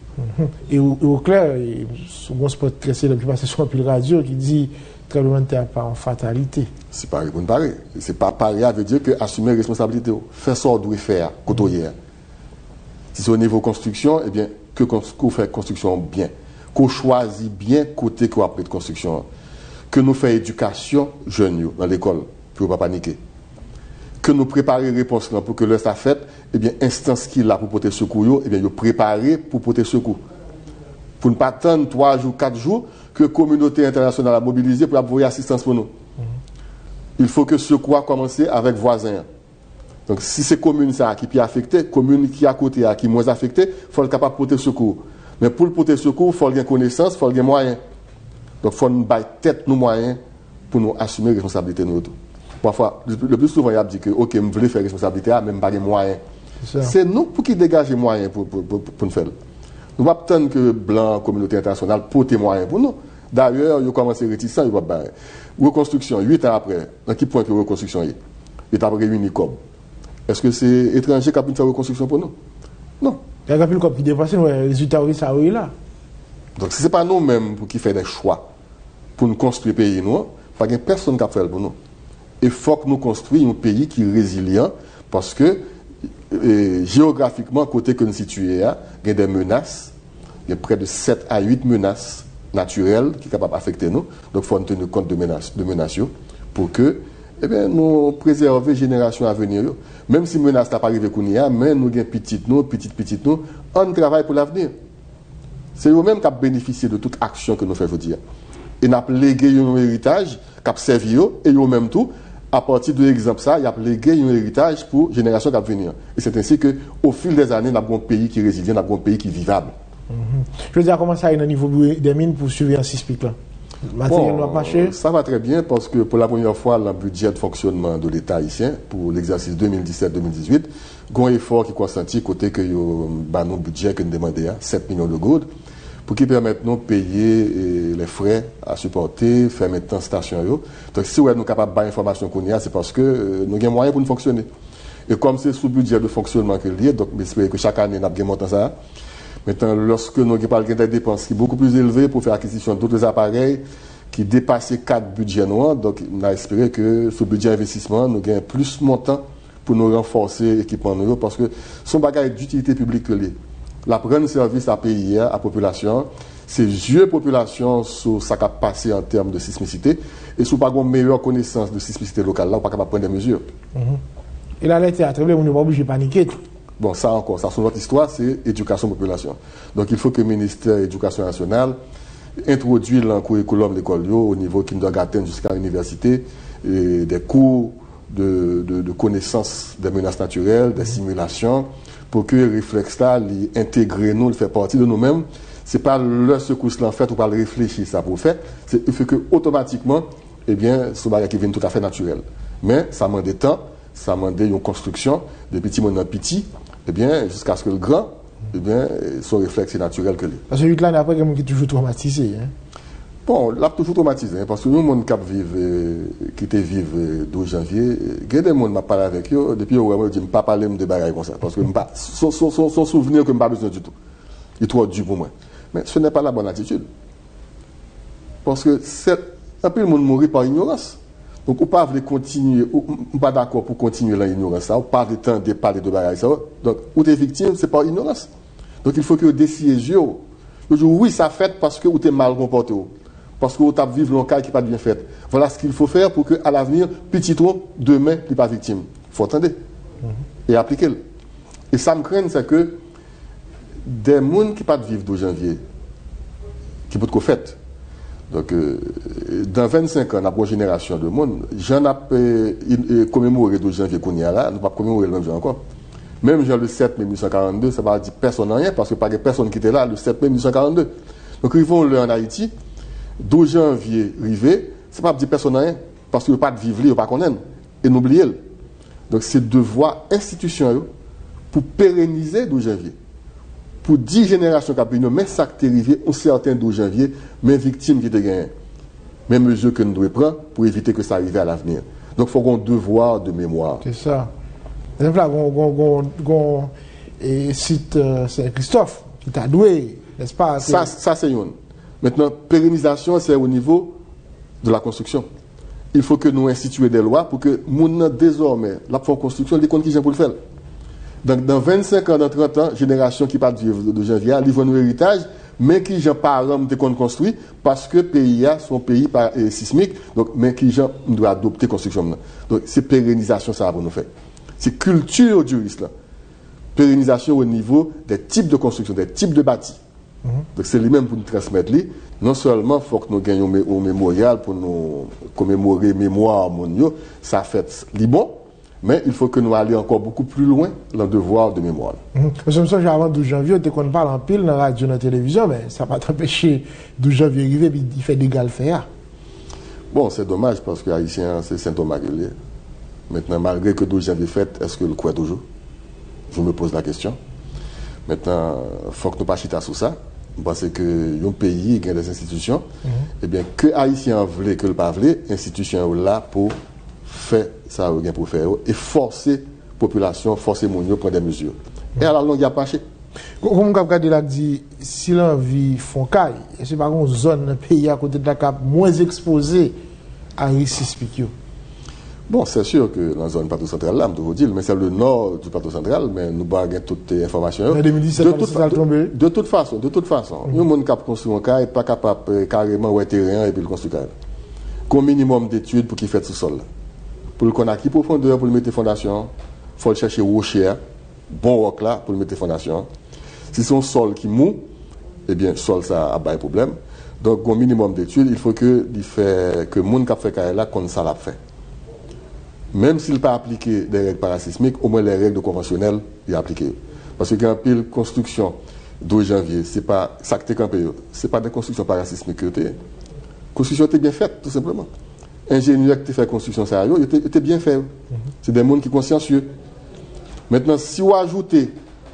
Et au, au clair, souvent spot tressé le plus passé sur un pile radio qui dit tremblement de terre pas en fatalité. C'est pas pour pareil. C'est pas pareil, ça veut dire que assumer les responsabilités. Faire ça, on doit faire, côté. Si c'est au niveau construction, eh bien, que qu'on fait construction bien. Qu'on choisit bien côté qu'on après de construction. Que nous faisons éducation jeunes dans l'école, pour ne pas paniquer. Que nous préparions les réponses pour que le ça fait, eh bien, instance qu'il a pour porter secours, eh bien, nous préparer pour porter secours. Pour ne pas attendre trois jours, quatre jours, que la communauté internationale a mobilisé pour avoir assistance pour nous. Mm-hmm. Il faut que ce secours commence avec voisins. Donc, si c'est commune ça qui est affectée, commune qui est à côté qui est moins affectée, il faut être capable de porter secours. Mais pour le porter secours, il faut avoir connaissance, il faut avoir moyens. Donc, il faut nous battre tête nos moyens pour nous assumer les responsabilités de nous. Parfois, le plus souvent, il a dit que, ok, je voulais faire responsabilité, mais je n'ai pas de moyens. C'est nous pour qui dégage les moyens pour, pour, pour, pour nous faire. Nous ne pouvons pas attendre que Blanc, communauté internationale, porte les moyens pour nous. D'ailleurs, ils ont commencé à réticent, ils vont pas. Reconstruction, huit ans après, dans quel point que la reconstruction est? Il est après réuni comme. Est-ce que c'est étranger qui a pu faire la reconstruction pour nous? Non. Il y a plus de qui dépasse, les résultats ça oui là. Donc, si ce n'est pas nous-mêmes qui faisons des choix pour nous construire le pays, nous, il n'y a personne qui a fait pour nous. Il faut que nous construisions un pays qui est résilient parce que et, géographiquement, côté que nous situons, il y a des menaces, il y a près de sept à huit menaces naturelles qui sont capables d'affecter nous. Donc il faut tenir compte de menaces, de menaces pour que eh bien, nous préservions les générations à venir. Même si les menaces n'ont pas arrivé, mais nous avons petites nous, petites, petites nous, on travaille pour l'avenir. C'est eux-mêmes qui ont bénéficié de toute action que nous faisons aujourd'hui. Et nous avons légué un héritage qui a servi et eux-mêmes tout. À partir de l'exemple, ça, il y a légué un héritage pour les générations qui vont venir. Et c'est ainsi qu'au fil des années, nous avons un pays qui est résilient, nous avons un pays qui est vivable. Mm-hmm. Je veux dire, comment ça a au niveau des mines pour suivre un sismique là? Matériel bon, doit marcher? Ça va très bien parce que pour la première fois, le budget de fonctionnement de l'État haïtien pour l'exercice deux mille dix-sept deux mille dix-huit, il y a un effort qui est consenti côté que le budget que nous demandons, sept millions de gouttes, pour qui permettent de payer les frais à supporter, faire maintenant station. Donc, si nous sommes capables de faire l'information qu'on y a, c'est parce que nous avons moyens pour nous fonctionner. Et comme c'est sous budget de fonctionnement que lié, donc j'espère que chaque année, nous avons montant ça. Maintenant, lorsque nous avons des dépenses qui sont beaucoup plus élevées pour faire l'acquisition d'autres appareils qui dépassent quatre budgets noirs, donc on a espéré que ce budget investissement, nous gagnons plus de montant pour nous renforcer l'équipement nous, parce que son bagage d'utilité publique que lié. La prendre service à pays, à la population, c'est yeux population sur ce qui a passé en termes de sismicité et sur pas une meilleure connaissance de sismicité locale, là, on n'est pas capable de prendre des mesures. Mm-hmm. Et là, l'été a tremblé, on n'est pas obligé de paniquer. Bon, ça encore, ça, c'est notre histoire, c'est éducation population. Donc, il faut que le ministère de l'Éducation nationale introduise le curriculum de l'école au niveau qui doit atteindre jusqu'à l'université, et des cours de, de, de connaissance des menaces naturelles, des simulations, pour que le réflexe là, l'intégrer nous, le faire partie de nous-mêmes. Ce n'est pas le secousse l'en fait ou pas le réfléchir ça pour faire. C'est il fait que automatiquement, eh bien, ce bagage qui vient tout à fait naturel. Mais ça demande des temps, ça demande une construction, des petits moments petits, eh bien, jusqu'à ce que le grand, eh bien, son réflexe est naturel que lui. Parce que huit là, après, quelqu'un qui est toujours traumatisé. Hein? Bon, là, toujours traumatisé, hein, parce que nous, monde qui vivent, qui était vivre le douze janvier, il y a des gens qui m'ont parlé avec eux, depuis où je ne dis pas parler de bagages comme ça, parce que son, son, son, son souvenir que je n'ai pas besoin du tout. Il est trop dur pour moi. Mais ce n'est pas la bonne attitude. Parce que c'est un peu le monde mourit par ignorance. Donc, on ne peut pas continuer, on n'est pas d'accord pour continuer l'ignorance, on ne peut pas attendre de parler de bagages. Donc, où tu es victime, c'est par ignorance. Donc, il faut que vous décidiez. Oui, ça fait parce que vous êtes mal comporté. Parce que vous avez vécu un cas qui n'est pas bien fait. Voilà ce qu'il faut faire pour qu'à l'avenir, petit trop, demain, il n'est pas victime. Il faut attendre mm-hmm. et appliquer. Et ça me craint, c'est que des gens qui ne pas vivre de janvier, qui peuvent être fait. Donc, euh, dans vingt-cinq ans, on a une génération de monde. J'en ai commémoré de janvier qu'on y a là, nous ne pouvons pas commémorer le même jour encore. Même genre le sept mai mille huit cent quarante-deux, ça ne va dire personne rien, parce que pas de personne qui était là le sept mai mille huit cent quarante-deux. Donc, ils vont le en Haïti, douze janvier arrivé, ça ne va pas dire personne rien, parce qu'il n'y a pas de vivre, il n'y a pas qu'on aime, et n'oubliez le. Donc, c'est devoir institutionnel pour pérenniser douze janvier. Pour dix générations qui ont pu mais ça qui est arrivé, un certain douze janvier, mais victimes qui étaient gagnées. Même mesures que nous devons prendre pour éviter que ça arrive à l'avenir. Donc, il faut qu'on devoir de mémoire. C'est ça. Par exemple, on cite Saint-Christophe, qui t'a doué, n'est-ce pas? Ça, ça c'est une. Maintenant, pérennisation, c'est au niveau de la construction. Il faut que nous instituions des lois pour que nous, désormais, la construction, les comptes qui pour le faire. Donc, dans vingt-cinq ans, dans trente ans, génération qui part de janvier, ils vont un héritage, mais qui, gens parents, de construit, parce que le pays a son pays par, euh, sismique, donc, mais qui, gens doit adopter construction. Donc, c'est pérennisation, ça va nous faire. C'est culture du risque, là. Pérennisation au niveau des types de construction, des types de bâtis. Mm-hmm. Donc, c'est lui-même pour nous transmettre. Lui. Non seulement, il faut que nous gagnions au mémorial pour nous commémorer mémoire mondiale, ça fait les bon. Mais il faut que nous allions encore beaucoup plus loin dans le devoir de mémoire. Je me souviens avant douze janvier, on parle en pile dans la radio, dans la télévision, mais ça va t'empêcher douze janvier arriver, puis il fait des galféas. Bon, c'est dommage parce que les Haïtiens, c'est symptôme régulier. Maintenant, malgré que douze janvier fait, est-ce que le croit toujours? Je me pose la question. Maintenant, il faut que nous ne pas chiter sur ça. Parce que un pays, il y a des institutions, mm-hmm. eh bien, que les Haïtiens veulent, que le pas veulent, institutions là pour faire ça pour faire et forcer la population, forcer les gens à prendre des mesures. Et à la longue, il n'y a pas ché. Comme on a dit, si l'envie font caille, c'est pas une zone, un pays à côté de la Cap moins exposé à risque sismique. Bon, c'est sûr que dans la zone plateau central, là, je vous dire, mais c'est le nord du plateau central, mais nous avons toutes les informations. En deux mille dix-sept, de, toute, de, de toute façon, de toute façon, il y a des gens qui construisent un cas et pas capable carrément de terrain et puis le construire. Qu'un minimum d'études pour qu'il fasse sous sol. Pour le connaître qui profondeur pour le mettre fondation, il faut chercher rocher, bon roc là pour le mettre fondation. Si c'est un sol qui mou, eh bien, sol ça a pas de problème. Donc, au minimum d'études, il faut que les gens qui fait ça là comme ça l'a fait. Même s'il n'a pas appliqué des règles parasismiques, au moins les règles conventionnelles, il a appliqué. Parce que quand pile construction douze janvier, c'est pas ça que tu campé, c'est pas des constructions parasismiques que tu es. Construction était bien faite, tout simplement. Ingénieur qui fait construction ça, il était, était bien fait. Mm-hmm. C'est des gens qui sont consciencieux. Maintenant, si vous ajoutez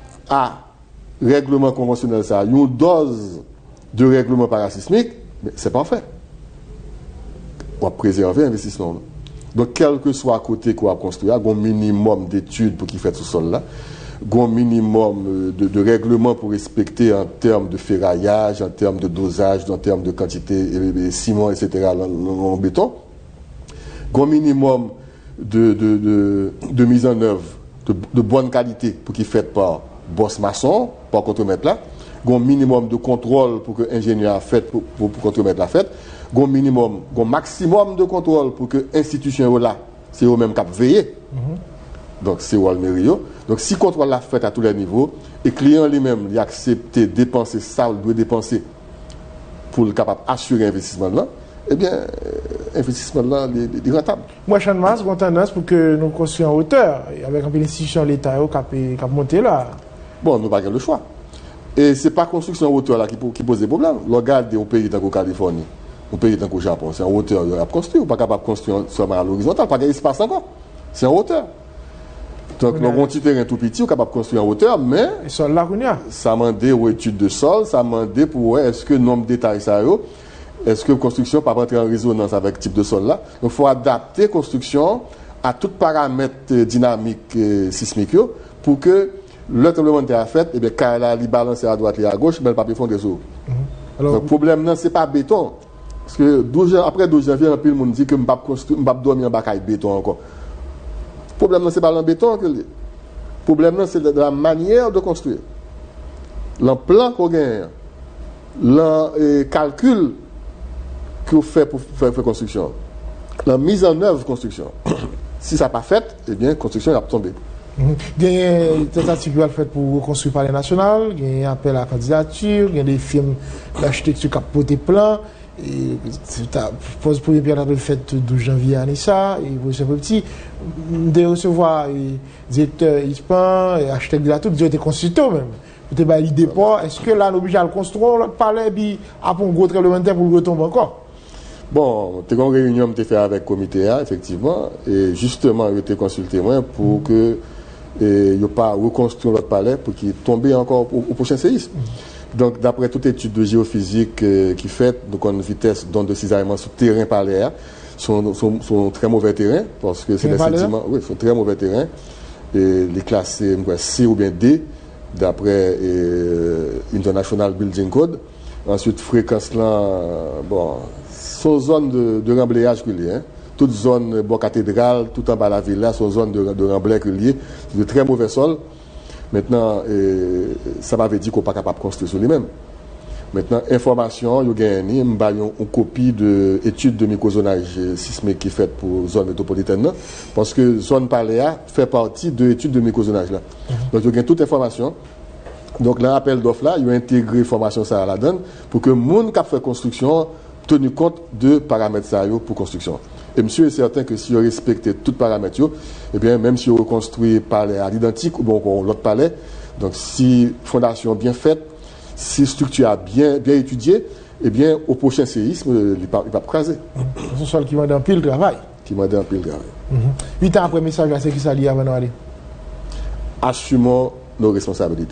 à règlement conventionnel ça, une dose de règlement parasismique, c'est parfait. On va préserver l'investissement. Donc, quel que soit à côté qu'on va construire, il y a un minimum d'études pour qu'il fasse ce sol-là, il y a un minimum de, de règlement pour respecter en termes de ferraillage, en termes de dosage, en termes de quantité de ciment, et cetera, en, en béton. Il y a un minimum de, de, de, de mise en œuvre de, de bonne qualité pour qu'il fasse par boss maçon, par contremaître là. Il y a un minimum de contrôle pour que l'ingénieur a fait pour, pour, pour contremaître la fête. Il y a un minimum, un maximum de contrôle pour que l'institution là, c'est eux-mêmes qui veillent. Mm-hmm. Donc, c'est eux le mérite. Donc, si le contrôle l'a fait à tous les niveaux, et le client lui-même, il a accepté de dépenser ça, il doit dépenser pour le capable d'assurer l'investissement là, eh bien, l'investissement là, il est rentable. Moi, je suis en tendance pour que nous construisions en hauteur, avec un peu l'institution de l'État qui a monté là. Bon, nous n'avons pas le choix. Et ce n'est pas la construction en hauteur là qui, qui pose des problèmes. Regardez un pays dans la Californie. Un pays dans le Japon, c'est en hauteur, il y a construit, ou pas capable de construire seulement à l'horizontale, pas d'espace encore. C'est en hauteur. Donc, nous avons un petit terrain tout petit, on est capable de construire en hauteur, mais et sol là, ça m'a demandé aux études de sol, ça m'a demandé pour est-ce que le nombre de détails ça est-ce que la construction peut rentrer en résonance avec ce type de sol là. Donc, il faut adapter la construction à tout paramètre dynamique et sismique pour que le tremblement de terre fait, et bien, quand elle a balancé à droite et à gauche, ben, le papier fond des eaux. Mm-hmm. Donc, le problème, ce n'est pas béton. Parce que douze, après douze janvier, le monde dit que je ne vais pas dormir en bas de béton encore. Le problème, ce n'est pas le béton. Le problème, c'est de la manière de construire. Le plan qu'on gagne, le calcul qu'on fait pour faire la construction. La mise en œuvre construction. Si ça n'a pas fait, eh bien, construction va tomber. Il y a une tentative qui va faire pour reconstruire le palais national, il y a un appel à la candidature, il y a des firmes d'architecture qui ont porté plan. Je pose pour les pierres de fête douze janvier à Nissa, et pour ce petit, de recevoir les directeurs hispans, architectes de la tout, ils ont été consultés même. Vous avez l'idée pas, est-ce que là, l'obligé à le construire, le palais, puis après un gros tremblement de terre pour le retomber encore? Bon, tu as une réunion que tu fait avec le comité A, effectivement, et justement, tu as consulté moi pour que il n'y ait pas reconstruire notre palais pour qu'il tombe encore au, au prochain séisme. Donc, d'après toute étude de géophysique euh, qui fait, donc une vitesse d'onde de cisaillement sur terrain paléaire, sont, sont, sont très mauvais terrain, parce que c'est des sédiments, oui, sont très mauvais terrain, et les classés C ou bien D, d'après euh, International Building Code. Ensuite, fréquence là, bon, sont zones de, de remblayage que liées, hein. Toute zone, bon, cathédrale, tout en bas de la ville là, sont zones de, de remblai que liées, de très mauvais sol. Maintenant, euh, ça m'avait dit qu'on n'est pas capable de construire sur lui-même. Maintenant, information, il y a gagné une copie de l'étude de microzonage sismique qui est faite pour la zone métropolitaine, parce que la zone paléa fait partie de l'étude de microzonage là. Donc, il y a toute information. Donc, dans l'appel d'offres là, il y a intégré l'information ça à la donne pour que le monde qui fait construction tenu compte de paramètres ça pour construction. Et monsieur est certain que si on respecte tous les paramètres, eh bien, même si on reconstruit palais à l'identique ou bon, l'autre palais, donc si fondation bien faite, si structure bien, bien étudiée, eh bien, au prochain séisme, il va, il va craser. C'est ça qui m'a dit un pile travail. Qui m'a dit un pile travail. Huit ans après, message, c'est qui ça lié avant d'aller? Assumons nos responsabilités.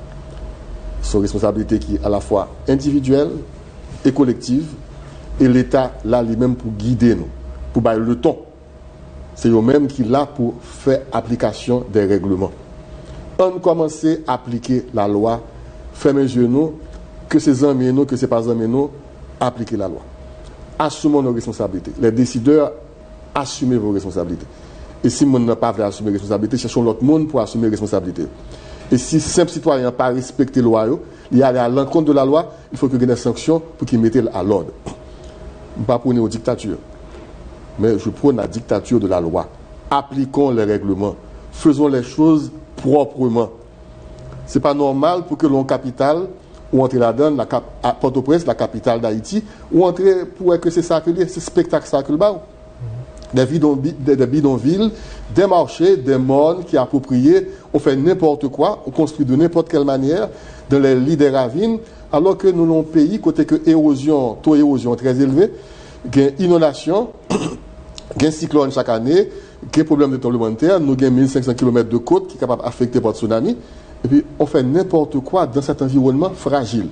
Ce sont responsabilités qui à la fois individuelles et collectives, et l'État là lui-même pour guider nous, pour bailler le ton. C'est eux-mêmes qui là pour faire application des règlements. On commence à appliquer la loi, faire mes genoux, que ces amis nous, que ces pas amis nous, appliquer la loi. Assumons nos responsabilités. Les décideurs, assumez vos responsabilités. Et si on n'a pas voulu assumer les responsabilités, cherchons l'autre monde pour assumer les responsabilités. Et si simple citoyen n'a pas respecté la loi, il y a à l'encontre de la loi, il faut qu'il y ait des sanctions pour qu'il mette à l'ordre. Je ne pas prôner aux dictatures, mais je prône la dictature de la loi. Appliquons les règlements. Faisons les choses proprement. Ce n'est pas normal pour que l'on capitale, ou entrer là-dedans, la cap, à Port-au-Prince, la capitale d'Haïti, ou entrer pour que c'est ça que c'est spectacle ça que le bas. Des bidonvilles, des, des bidonvilles, des marchés, des mornes qui appropriés, on fait n'importe quoi, on construit de n'importe quelle manière dans les lits des ravines, alors que nous avons un pays côté que érosion, taux d'érosion très élevé, gain inondation, gain cyclone chaque année, gain problème de tremblement de terre, nous avons mille cinq cents kilomètres de côte qui est capable d'affecter par tsunami, et puis on fait n'importe quoi dans cet environnement fragile.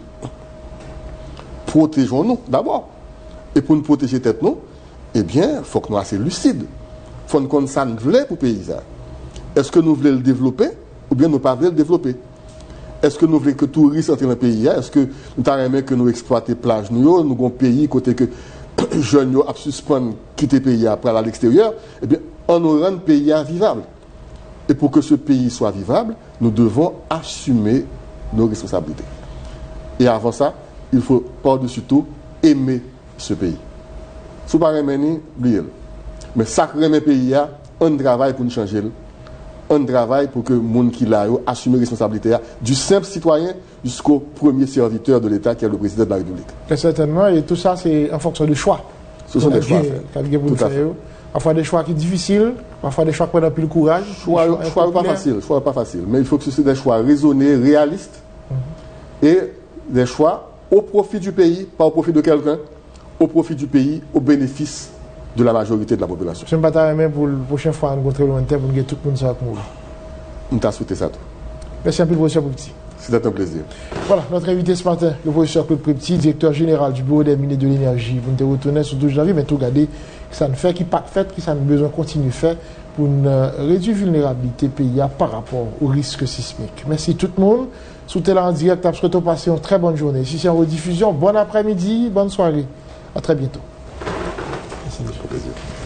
Protégeons-nous d'abord. Et pour nous protéger tête nous, eh bien, il faut que nous soyons assez lucides. Il faut que nous ça nous voulons pour le pays. Est-ce que nous voulons le développer ou bien nous ne pas le développer? Est-ce que nous voulons que tout risque entre dans le pays? Est-ce que nous avons que nous exploiter plage nous, nous avons un pays côté que les jeunes ont suspendre quitter le pays après à l'extérieur? Eh bien, on nous rend le pays vivable. Et pour que ce pays soit vivable, nous devons assumer nos responsabilités. Et avant ça, il faut par-dessus tout aimer ce pays. Si vous ne pouvez pas oubliez-le. Mais sacré mes pays, on travaille pour nous changer. On travaille pour que les gens qui l'ont assument les responsabilités du simple citoyen jusqu'au premier serviteur de l'État qui est le président de la République. Et certainement, et tout ça, c'est en fonction du choix. Ce sont des choix à faire. Tout à fait. Parfois des choix qui sont difficiles, parfois des choix qui prennent plus de courage. Choix, choix pas facile, choix pas facile. Mais il faut que ce soit des choix raisonnés, réalistes, mm-hmm. et des choix au profit du pays, pas au profit de quelqu'un, au profit du pays, au bénéfice de la majorité de la population. Je ne vais pas pour la prochaine fois rencontrer le monteur pour que tout le monde soit avec nous. On t'a souhaité ça tout. Merci un peu, professeur Prépti. C'était un plaisir. Voilà, notre invité ce matin, le professeur Claude Prépti, directeur général du Bureau des mines et de l'énergie. Vous nous retournez sur douze janvier, mais tout regarder que ça ne fait, qui pas fait, qui ça a besoin de continuer à faire pour réduire la vulnérabilité pays par rapport au risque sismique. Merci tout le monde. Soutenez là en direct, je souhaite passer une très bonne journée. Si c'est en rediffusion, bon après-midi, bonne soirée. À très bientôt. Merci.